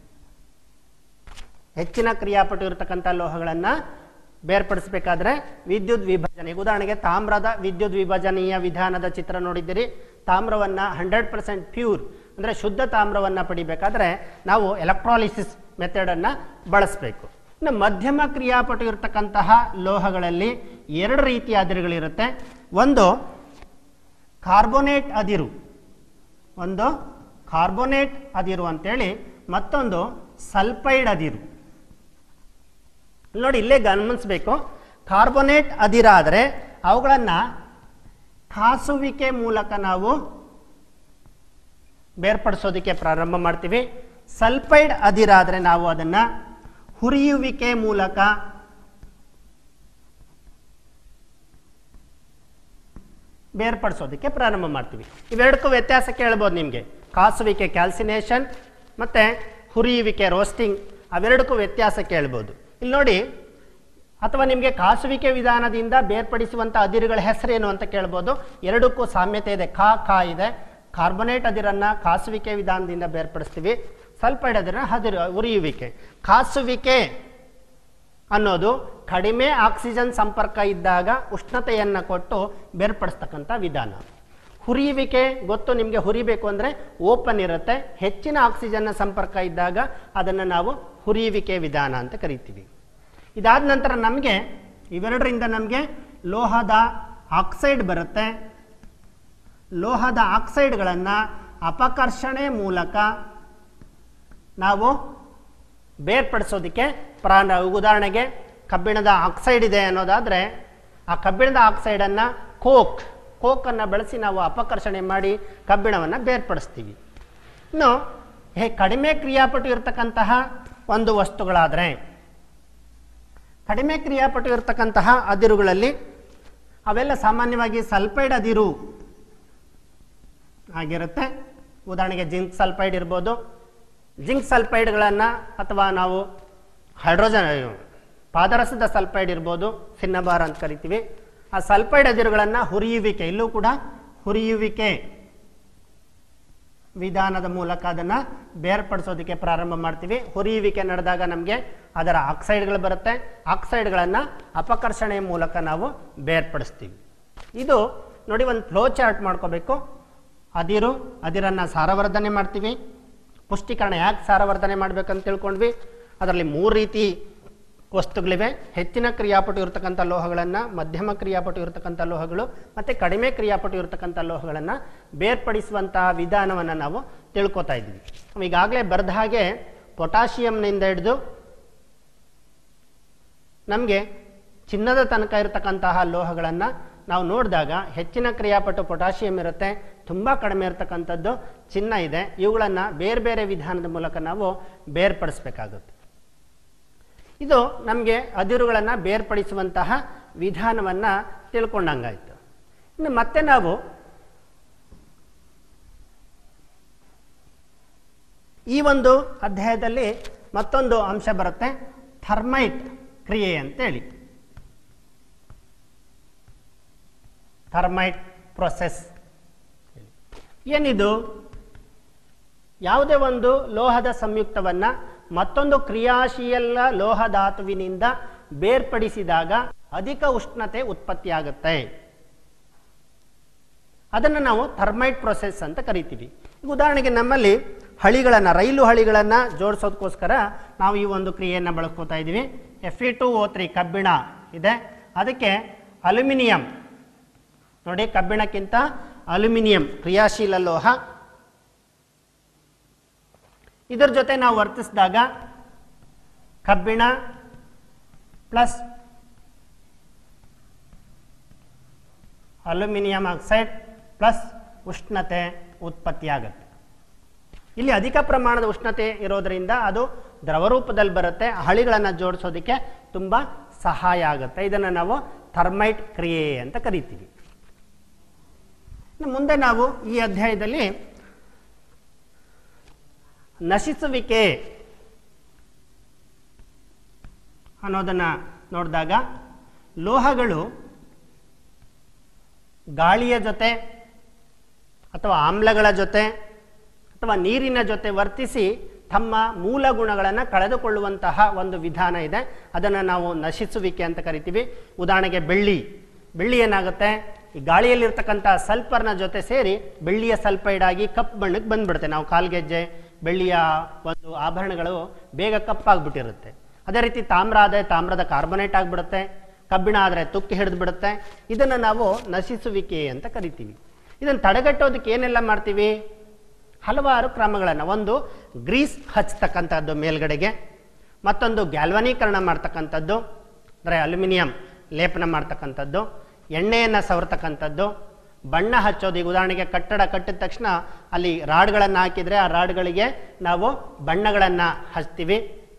ಹೆಚ್ಚಿನ ಕ್ರಿಯಾಪಟು ಇರತಕ್ಕಂಥ ಲೋಹಗಳನ್ನು ಬೇರ್ಪಡಿಸಬೇಕಾದ್ರೆ ವಿದ್ಯುತ್ ವಿಭಜನೆ, ಉದಾಹರಣೆಗೆ ತಾಮ್ರದ ವಿದ್ಯುತ್ ವಿಭಜನೀಯ ವಿಧಾನದ ಚಿತ್ರ ನೋಡಿದ್ದೀರಿ. ತಾಮ್ರವನ್ನು 100% ಪ್ಯೂರ್ ಅಂದರೆ ಶುದ್ಧ ತಾಮ್ರವನ್ನು ಪಡಿಬೇಕಾದ್ರೆ ನಾವು ಎಲೆಕ್ಟ್ರಾಲಿಸಿಸ್ ಮೆಥಡನ್ನು ಬಳಸಬೇಕು. ಇನ್ನು ಮಧ್ಯಮ ಕ್ರಿಯಾಪಟು ಇರತಕ್ಕಂತಹ ಲೋಹಗಳಲ್ಲಿ 2 ರೀತಿಯ ಅದಿರುಗಳಿರುತ್ತೆ. ಒಂದು ಕಾರ್ಬೋನೇಟ್ ಅದಿರು, ಒಂದು ಕಾರ್ಬೋನೇಟ್ ಅದಿರು ಅಂತೇಳಿ, ಮತ್ತೊಂದು ಸಲ್ಫೈಡ್ ಅದಿರು. ನೋಡಿ, ಇಲ್ಲೇ ಗಮನಿಸಬೇಕು. ಕಾರ್ಬೋನೇಟ್ ಅದಿರಾದರೆ ಅವುಗಳನ್ನು ಕಾಸುವಿಕೆ ಮೂಲಕ ನಾವು ಬೇರ್ಪಡಿಸೋದಕ್ಕೆ ಪ್ರಾರಂಭ ಮಾಡ್ತೀವಿ. ಸಲ್ಫೈಡ್ ಅದಿರಾದರೆ ನಾವು ಅದನ್ನು ಹುರಿಯುವಿಕೆ ಮೂಲಕ ಬೇರ್ಪಡಿಸೋದಕ್ಕೆ ಪ್ರಾರಂಭ ಮಾಡ್ತೀವಿ. ಇವೆರಡಕ್ಕೂ ವ್ಯತ್ಯಾಸ ಕೇಳ್ಬೋದು ನಿಮಗೆ. ಕಾಸುವಿಕೆ ಕ್ಯಾಲ್ಸಿನೇಷನ್ ಮತ್ತು ಹುರಿಯುವಿಕೆ ರೋಸ್ಟಿಂಗ್, ಅವೆರಡಕ್ಕೂ ವ್ಯತ್ಯಾಸ ಕೇಳ್ಬೋದು. ಇಲ್ಲಿ ನೋಡಿ, ಅಥವಾ ನಿಮಗೆ ಕಾಸುವಿಕೆ ವಿಧಾನದಿಂದ ಬೇರ್ಪಡಿಸುವಂಥ ಅದಿರುಗಳ ಹೆಸರೇನು ಅಂತ ಕೇಳ್ಬೋದು. ಎರಡಕ್ಕೂ ಸಾಮ್ಯತೆ ಇದೆ. ಕಾ ಇದೆ. ಕಾರ್ಬೋನೇಟ್ ಅದಿರನ್ನು ಕಾಸುವಿಕೆ ವಿಧಾನದಿಂದ ಬೇರ್ಪಡಿಸ್ತೀವಿ. ಸಲ್ಫೈಡ್ ಅದಿರು ಹುರಿಯುವಿಕೆ. ಕಾಸುವಿಕೆ ಅನ್ನೋದು ಕಡಿಮೆ ಆಕ್ಸಿಜನ್ ಸಂಪರ್ಕ ಇದ್ದಾಗ ಉಷ್ಣತೆಯನ್ನು ಕೊಟ್ಟು ಬೇರ್ಪಡಿಸ್ತಕ್ಕಂಥ ವಿಧಾನ. ಹುರಿಯುವಿಕೆ ಗೊತ್ತು ನಿಮಗೆ. ಹುರಿಬೇಕು ಅಂದರೆ ಓಪನ್ ಇರುತ್ತೆ. ಹೆಚ್ಚಿನ ಆಕ್ಸಿಜನ್ನ ಸಂಪರ್ಕ ಇದ್ದಾಗ ಅದನ್ನು ನಾವು ಹುರಿಯುವಿಕೆ ವಿಧಾನ ಅಂತ ಕರಿತೀವಿ. ಇದಾದ ನಂತರ ನಮಗೆ ಇವೆರಡರಿಂದ ನಮಗೆ ಲೋಹದ ಆಕ್ಸೈಡ್ ಬರುತ್ತೆ. ಲೋಹದ ಆಕ್ಸೈಡ್ಗಳನ್ನು ಅಪಕರ್ಷಣೆ ಮೂಲಕ ನಾವು ಬೇರ್ಪಡಿಸೋದಕ್ಕೆ ಉದಾಹರಣೆಗೆ ಕಬ್ಬಿಣದ ಆಕ್ಸೈಡ್ ಇದೆ ಅನ್ನೋದಾದರೆ ಆ ಕಬ್ಬಿಣದ ಆಕ್ಸೈಡನ್ನು ಕೋಕನ್ನು ಬಳಸಿ ನಾವು ಅಪಕರ್ಷಣೆ ಮಾಡಿ ಕಬ್ಬಿಣವನ್ನು ಬೇರ್ಪಡಿಸ್ತೀವಿ. ಇನ್ನು ಕಡಿಮೆ ಕ್ರಿಯಾಪಟು ಇರತಕ್ಕಂತಹ ಒಂದು ವಸ್ತುಗಳಾದರೆ, ಕಡಿಮೆ ಕ್ರಿಯಾಪಟು ಇರತಕ್ಕಂತಹ ಅದಿರುಗಳಲ್ಲಿ ಅವೆಲ್ಲ ಸಾಮಾನ್ಯವಾಗಿ ಸಲ್ಫೈಡ್ ಅದಿರು ಆಗಿರುತ್ತೆ. ಉದಾಹರಣೆಗೆ ಜಿಂಕ್ ಸಲ್ಫೈಡ್ ಇರ್ಬೋದು, ಜಿಂಕ್ ಸಲ್ಫೈಡ್ಗಳನ್ನು ಅಥವಾ ನಾವು ಹೈಡ್ರೋಜನ್ ಪಾದರಸದ ಸಲ್ಫೈಡ್ ಇರ್ಬೋದು, ಸಿನ್ನಬಾರ್ ಅಂತ ಕರಿತೀವಿ. ಆ ಸಲ್ಫೈಡ್ ಅದಿರುಗಳನ್ನು ಹುರಿಯುವಿಕೆ, ಇಲ್ಲೂ ಕೂಡ ಹುರಿಯುವಿಕೆ ವಿಧಾನದ ಮೂಲಕ ಅದನ್ನು ಬೇರ್ಪಡಿಸೋದಕ್ಕೆ ಪ್ರಾರಂಭ ಮಾಡ್ತೀವಿ. ಹುರಿಯುವಿಕೆ ನಡೆದಾಗ ನಮಗೆ ಅದರ ಆಕ್ಸೈಡ್ಗಳು ಬರುತ್ತೆ. ಆಕ್ಸೈಡ್ಗಳನ್ನು ಅಪಕರ್ಷಣೆಯ ಮೂಲಕ ನಾವು ಬೇರ್ಪಡಿಸ್ತೀವಿ. ಇದು ನೋಡಿ, ಒಂದು ಫ್ಲೋ ಚಾರ್ಟ್ ಮಾಡ್ಕೋಬೇಕು. ಅದಿರನ್ನು ಸಾರವರ್ಧನೆ ಮಾಡ್ತೀವಿ. ಪುಷ್ಟೀಕರಣ ಯಾಕೆ ಸಾರವರ್ಧನೆ ಮಾಡಬೇಕಂತ ತಿಳ್ಕೊಂಡ್ವಿ. ಅದರಲ್ಲಿ 3 ರೀತಿ ವಸ್ತುಗಳಿವೆ. ಹೆಚ್ಚಿನ ಕ್ರಿಯಾಪಟು ಇರತಕ್ಕಂಥ ಲೋಹಗಳನ್ನು, ಮಧ್ಯಮ ಕ್ರಿಯಾಪಟು ಇರತಕ್ಕಂಥ ಲೋಹಗಳು ಮತ್ತು ಕಡಿಮೆ ಕ್ರಿಯಾಪಟು ಇರತಕ್ಕಂಥ ಲೋಹಗಳನ್ನು ಬೇರ್ಪಡಿಸುವಂತಹ ವಿಧಾನವನ್ನು ನಾವು ತಿಳ್ಕೊತಾ ಇದ್ದೀವಿ. ಈಗಾಗಲೇ ಬರೆದ ಹಾಗೆ ಪೊಟ್ಯಾಷಿಯಂನಿಂದ ಹಿಡಿದು ನಮಗೆ ಚಿನ್ನದ ತನಕ ಇರತಕ್ಕಂತಹ ಲೋಹಗಳನ್ನು ನಾವು ನೋಡಿದಾಗ ಹೆಚ್ಚಿನ ಕ್ರಿಯಾಪಟು ಪೊಟ್ಯಾಷಿಯಂ ಇರುತ್ತೆ, ತುಂಬ ಕಡಿಮೆ ಇರತಕ್ಕಂಥದ್ದು ಚಿನ್ನ ಇದೆ. ಇವುಗಳನ್ನು ಬೇರೆ ಬೇರೆ ವಿಧಾನದ ಮೂಲಕ ನಾವು ಬೇರ್ಪಡಿಸಬೇಕಾಗುತ್ತೆ. ಇದು ನಮಗೆ ಅದಿರುಗಳನ್ನು ಬೇರ್ಪಡಿಸುವಂತಹ ವಿಧಾನವನ್ನು ತಿಳ್ಕೊಂಡಂಗಾಯಿತು. ಇನ್ನು ಮತ್ತೆ ನಾವು ಈ ಒಂದು ಅಧ್ಯಾಯದಲ್ಲಿ ಮತ್ತೊಂದು ಅಂಶ ಬರುತ್ತೆ, ಥರ್ಮೈಟ್ ಕ್ರಿಯೆ ಅಂತೇಳಿ. ಥರ್ಮೈಟ್ ಪ್ರೊಸೆಸ್ ಏನಿದು? ಯಾವುದೇ ಒಂದು ಲೋಹದ ಸಂಯುಕ್ತವನ್ನು ಮತ್ತೊಂದು ಕ್ರಿಯಾಶೀಲ ಲೋಹಧಾತುವಿನಿಂದ ಬೇರ್ಪಡಿಸಿದಾಗ ಅಧಿಕ ಉಷ್ಣತೆ ಉತ್ಪತ್ತಿಯಾಗುತ್ತೆ. ಅದನ್ನು ನಾವು ಥರ್ಮೈಟ್ ಪ್ರೊಸೆಸ್ ಅಂತ ಕರಿತೀವಿ. ಉದಾಹರಣೆಗೆ ನಮ್ಮಲ್ಲಿ ರೈಲು ಹಳಿಗಳನ್ನು ಜೋಡಿಸೋದಕ್ಕೋಸ್ಕರ ನಾವು ಈ ಒಂದು ಕ್ರಿಯೆಯನ್ನು ಬಳಸ್ಕೋತಾ ಇದ್ದೀವಿ. Fe2O3 ಕಬ್ಬಿಣ ಇದೆ, ಅದಕ್ಕೆ ಅಲ್ಯೂಮಿನಿಯಂ ನೋಡಿ, ಕಬ್ಬಿಣಕ್ಕಿಂತ ಅಲ್ಯೂಮಿನಿಯಂ ಕ್ರಿಯಾಶೀಲ ಲೋಹ. ಇದರ ಜೊತೆ ನಾವು ವರ್ತಿಸಿದಾಗ ಕಬ್ಬಿಣ ಪ್ಲಸ್ ಅಲ್ಯೂಮಿನಿಯಂ ಆಕ್ಸೈಡ್ ಪ್ಲಸ್ ಉಷ್ಣತೆ ಉತ್ಪತ್ತಿಯಾಗುತ್ತೆ. ಇಲ್ಲಿ ಅಧಿಕ ಪ್ರಮಾಣದ ಉಷ್ಣತೆ ಇರೋದರಿಂದ ಅದು ದ್ರವ ರೂಪದಲ್ಲಿ ಬರುತ್ತೆ. ಹಳಿಗಳನ್ನು ಜೋಡಿಸೋದಕ್ಕೆ ತುಂಬ ಸಹಾಯ ಆಗುತ್ತೆ. ಇದನ್ನು ನಾವು ಥರ್ಮೈಟ್ ಕ್ರಿಯೆ ಅಂತ ಕರಿತೀವಿ. ಮುಂದೆ ನಾವು ಈ ಅಧ್ಯಾಯದಲ್ಲಿ ನಶಿಸುವಿಕೆ ಅನ್ನೋದನ್ನು ನೋಡಿದಾಗ ಲೋಹಗಳು ಗಾಳಿಯ ಜೊತೆ ಅಥವಾ ಆಮ್ಲಗಳ ಜೊತೆ ಅಥವಾ ನೀರಿನ ಜೊತೆ ವರ್ತಿಸಿ ತಮ್ಮ ಮೂಲ ಗುಣಗಳನ್ನು ಕಳೆದುಕೊಳ್ಳುವಂತಹ ಒಂದು ವಿಧಾನ ಇದೆ. ಅದನ್ನು ನಾವು ನಶಿಸುವಿಕೆ ಅಂತ ಕರಿತೀವಿ. ಉದಾಹರಣೆಗೆ ಬೆಳ್ಳಿ ಏನಾಗುತ್ತೆ, ಈ ಗಾಳಿಯಲ್ಲಿರ್ತಕ್ಕಂಥ ಸಲ್ಫರ್ನ ಜೊತೆ ಸೇರಿ ಬೆಳ್ಳಿಯ ಸಲ್ಫೈಡ್ ಆಗಿ ಕಪ್ಪು ಬಣ್ಣಕ್ಕೆ ಬಂದ್ಬಿಡುತ್ತೆ. ನಾವು ಕಾಲ್ಗೆಜ್ಜೆ ಬೆಳ್ಳಿಯ ಒಂದು ಆಭರಣಗಳು ಬೇಗ ಕಪ್ಪಾಗ್ಬಿಟ್ಟಿರುತ್ತೆ. ಅದೇ ರೀತಿ ತಾಮ್ರ ಆದರೆ ತಾಮ್ರದ ಕಾರ್ಬೊನೇಟ್ ಆಗಿಬಿಡುತ್ತೆ, ಕಬ್ಬಿಣ ಆದರೆ ತುಕ್ಕಿ ಹಿಡಿದು ಬಿಡುತ್ತೆ. ಇದನ್ನು ನಾವು ನಶಿಸುವಿಕೆ ಅಂತ ಕರಿತೀವಿ. ಇದನ್ನು ತಡೆಗಟ್ಟೋದಕ್ಕೆ ಏನೆಲ್ಲ ಮಾಡ್ತೀವಿ? ಹಲವಾರು ಕ್ರಮಗಳನ್ನು. ಒಂದು ಗ್ರೀಸ್ ಹಚ್ಚತಕ್ಕಂಥದ್ದು ಮೇಲ್ಗಡೆಗೆ, ಮತ್ತೊಂದು ಗ್ಯಾಲ್ವನೀಕರಣ ಮಾಡ್ತಕ್ಕಂಥದ್ದು ಅಂದರೆ ಅಲ್ಯೂಮಿನಿಯಂ ಲೇಪನ ಮಾಡ್ತಕ್ಕಂಥದ್ದು, ಎಣ್ಣೆಯನ್ನು ಸವರ್ತಕ್ಕಂಥದ್ದು, ಬಣ್ಣ ಹಚ್ಚೋದು. ಈಗ ಉದಾಹರಣೆಗೆ ಕಟ್ಟಡ ಕಟ್ಟಿದ ತಕ್ಷಣ ಅಲ್ಲಿ ರಾಡ್ಗಳನ್ನು ಹಾಕಿದರೆ ಆ ರಾಡ್ಗಳಿಗೆ ನಾವು ಬಣ್ಣಗಳನ್ನು ಹಚ್ತೀವಿ.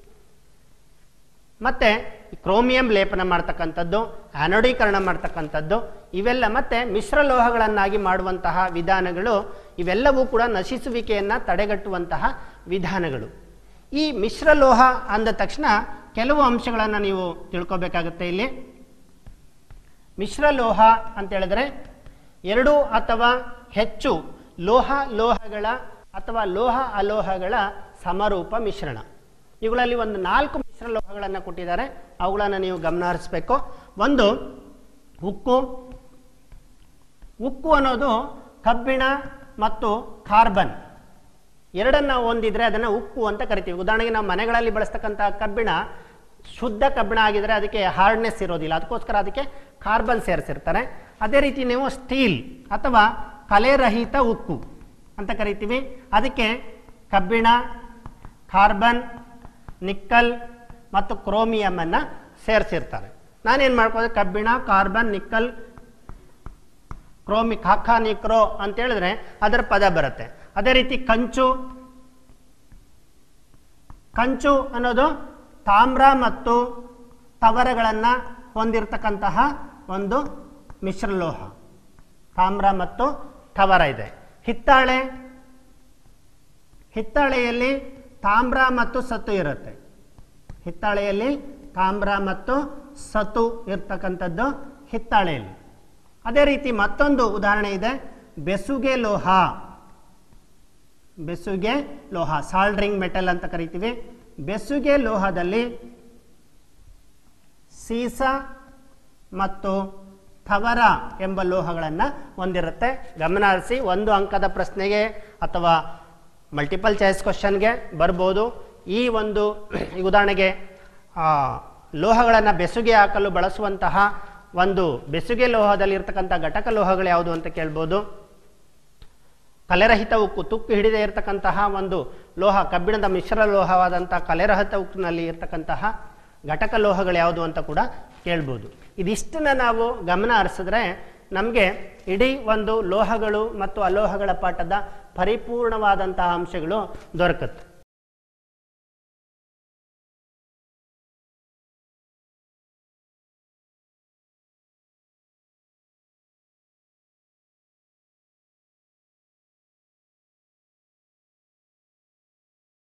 ಮತ್ತು ಕ್ರೋಮಿಯಂ ಲೇಪನ ಮಾಡ್ತಕ್ಕಂಥದ್ದು, ಆ್ಯನೋಡೀಕರಣ ಮಾಡ್ತಕ್ಕಂಥದ್ದು, ಇವೆಲ್ಲ ಮತ್ತು ಮಿಶ್ರ ಲೋಹಗಳನ್ನಾಗಿ ಮಾಡುವಂತಹ ವಿಧಾನಗಳು. ಇವೆಲ್ಲವೂ ಕೂಡ ನಶಿಸುವಿಕೆಯನ್ನು ತಡೆಗಟ್ಟುವಂತಹ ವಿಧಾನಗಳು. ಈ ಮಿಶ್ರ ಲೋಹ ಅಂದ ತಕ್ಷಣ ಕೆಲವು ಅಂಶಗಳನ್ನು ನೀವು ತಿಳ್ಕೊಬೇಕಾಗುತ್ತೆ. ಇಲ್ಲಿ ಮಿಶ್ರ ಲೋಹ ಅಂತ ಹೇಳಿದ್ರೆ 2 ಅಥವಾ ಹೆಚ್ಚು ಲೋಹಗಳ ಅಥವಾ ಲೋಹ ಅಲೋಹಗಳ ಸಮರೂಪ ಮಿಶ್ರಣ. ಇವುಗಳಲ್ಲಿ ಒಂದು 4 ಮಿಶ್ರ ಲೋಹಗಳನ್ನು ಕೊಟ್ಟಿದ್ದಾರೆ, ಅವುಗಳನ್ನು ನೀವು ಗಮನ ಹರಿಸಬೇಕು. ಒಂದು ಉಕ್ಕು ಅನ್ನೋದು ಕಬ್ಬಿಣ ಮತ್ತು ಕಾರ್ಬನ್ ಎರಡನ್ನು ಹೊಂದಿದ್ರೆ ಅದನ್ನು ಉಕ್ಕು ಅಂತ ಕರಿತೀವಿ. ಉದಾಹರಣೆಗೆ ನಾವು ಮನೆಗಳಲ್ಲಿ ಬಳಸ್ತಕ್ಕಂಥ ಕಬ್ಬಿಣ ಶುದ್ಧ ಕಬ್ಬಿಣ ಆಗಿದ್ರೆ ಅದಕ್ಕೆ ಹಾರ್ಡ್ನೆಸ್ ಇರೋದಿಲ್ಲ, ಅದಕ್ಕೋಸ್ಕರ ಅದಕ್ಕೆ ಕಾರ್ಬನ್ ಸೇರಿಸಿರ್ತಾರೆ. ಅದೇ ರೀತಿ ನೀವು ಸ್ಟೀಲ್ ಅಥವಾ ಕಲೆರಹಿತ ಉಕ್ಕು ಅಂತ ಕರಿತೀವಿ. ಅದಕ್ಕೆ ಕಬ್ಬಿಣ, ಕಾರ್ಬನ್, ನಿಕ್ಕಲ್ ಮತ್ತು ಕ್ರೋಮಿಯಂ ಅನ್ನು ಸೇರಿಸಿರ್ತಾರೆ. ನಾನೇನು ಮಾಡ್ಕೋದು, ಕಬ್ಬಿಣ, ಕಾರ್ಬನ್, ನಿಕ್ಕಲ್, ಕಾಕಾ ನಿಕ್ರೋ ಅಂತ ಹೇಳಿದ್ರೆ ಅದರ ಪದ ಬರುತ್ತೆ. ಅದೇ ರೀತಿ ಕಂಚು ಅನ್ನೋದು ತಾಮ್ರ ಮತ್ತು ತವರಗಳನ್ನು ಹೊಂದಿರತಕ್ಕಂತಹ ಒಂದು ಮಿಶ್ರಲೋಹ. ತಾಮ್ರ ಮತ್ತು ತವರ ಇದೆ. ಹಿತ್ತಾಳೆಯಲ್ಲಿ ತಾಮ್ರ ಮತ್ತು ಸತು ಇರುತ್ತೆ. ಹಿತ್ತಾಳೆಯಲ್ಲಿ ತಾಮ್ರ ಮತ್ತು ಸತು ಇರ್ತಕ್ಕಂಥದ್ದು ಹಿತ್ತಾಳೆಯಲ್ಲಿ. ಅದೇ ರೀತಿ ಮತ್ತೊಂದು ಉದಾಹರಣೆ ಇದೆ, ಬೆಸುಗೆ ಲೋಹ. ಬೆಸುಗೆ ಲೋಹ ಸಾಲ್ಡ್ರಿಂಗ್ ಮೆಟಲ್ ಅಂತ ಕರಿತೀವಿ. ಬೆಸುಗೆ ಲೋಹದಲ್ಲಿ ಸೀಸ ಮತ್ತು ಥವರ ಎಂಬ ಲೋಹಗಳನ್ನು ಹೊಂದಿರುತ್ತೆ. ಗಮನ ಹರಿಸಿ, 1 ಅಂಕದ ಪ್ರಶ್ನೆಗೆ ಅಥವಾ ಮಲ್ಟಿಪಲ್ ಚಾಯ್ಸ್ ಕ್ವಶನ್ಗೆ ಬರ್ಬೋದು. ಈ ಒಂದು ಉದಾಹರಣೆಗೆ ಲೋಹಗಳನ್ನು ಬೆಸುಗೆ ಹಾಕಲು ಬಳಸುವಂತಹ ಒಂದು ಬೆಸುಗೆ ಲೋಹದಲ್ಲಿ ಇರ್ತಕ್ಕಂಥ ಘಟಕ ಲೋಹಗಳು ಯಾವುದು ಅಂತ ಕೇಳ್ಬೋದು. ಕಲೆರಹಿತ ಉಕ್ಕು, ತುಕ್ಕು ಹಿಡಿದೇ ಇರತಕ್ಕಂತಹ ಒಂದು ಲೋಹ, ಕಬ್ಬಿಣದ ಮಿಶ್ರ ಲೋಹವಾದಂಥ ಕಲೆರಹಿತ ಉಕ್ಕಿನಲ್ಲಿ ಇರ್ತಕ್ಕಂತಹ ಘಟಕ ಲೋಹಗಳು ಯಾವುದು ಅಂತ ಕೂಡ ಕೇಳ್ಬೋದು. ಇದಿಷ್ಟನ್ನು ನಾವು ಗಮನ ಹರಿಸಿದ್ರೆ ನಮಗೆ ಇಡೀ ಒಂದು ಲೋಹಗಳು ಮತ್ತು ಅಲೋಹಗಳ ಪಾಠದ ಪರಿಪೂರ್ಣವಾದಂತಹ ಅಂಶಗಳು ದೊರಕುತ್ತೆ.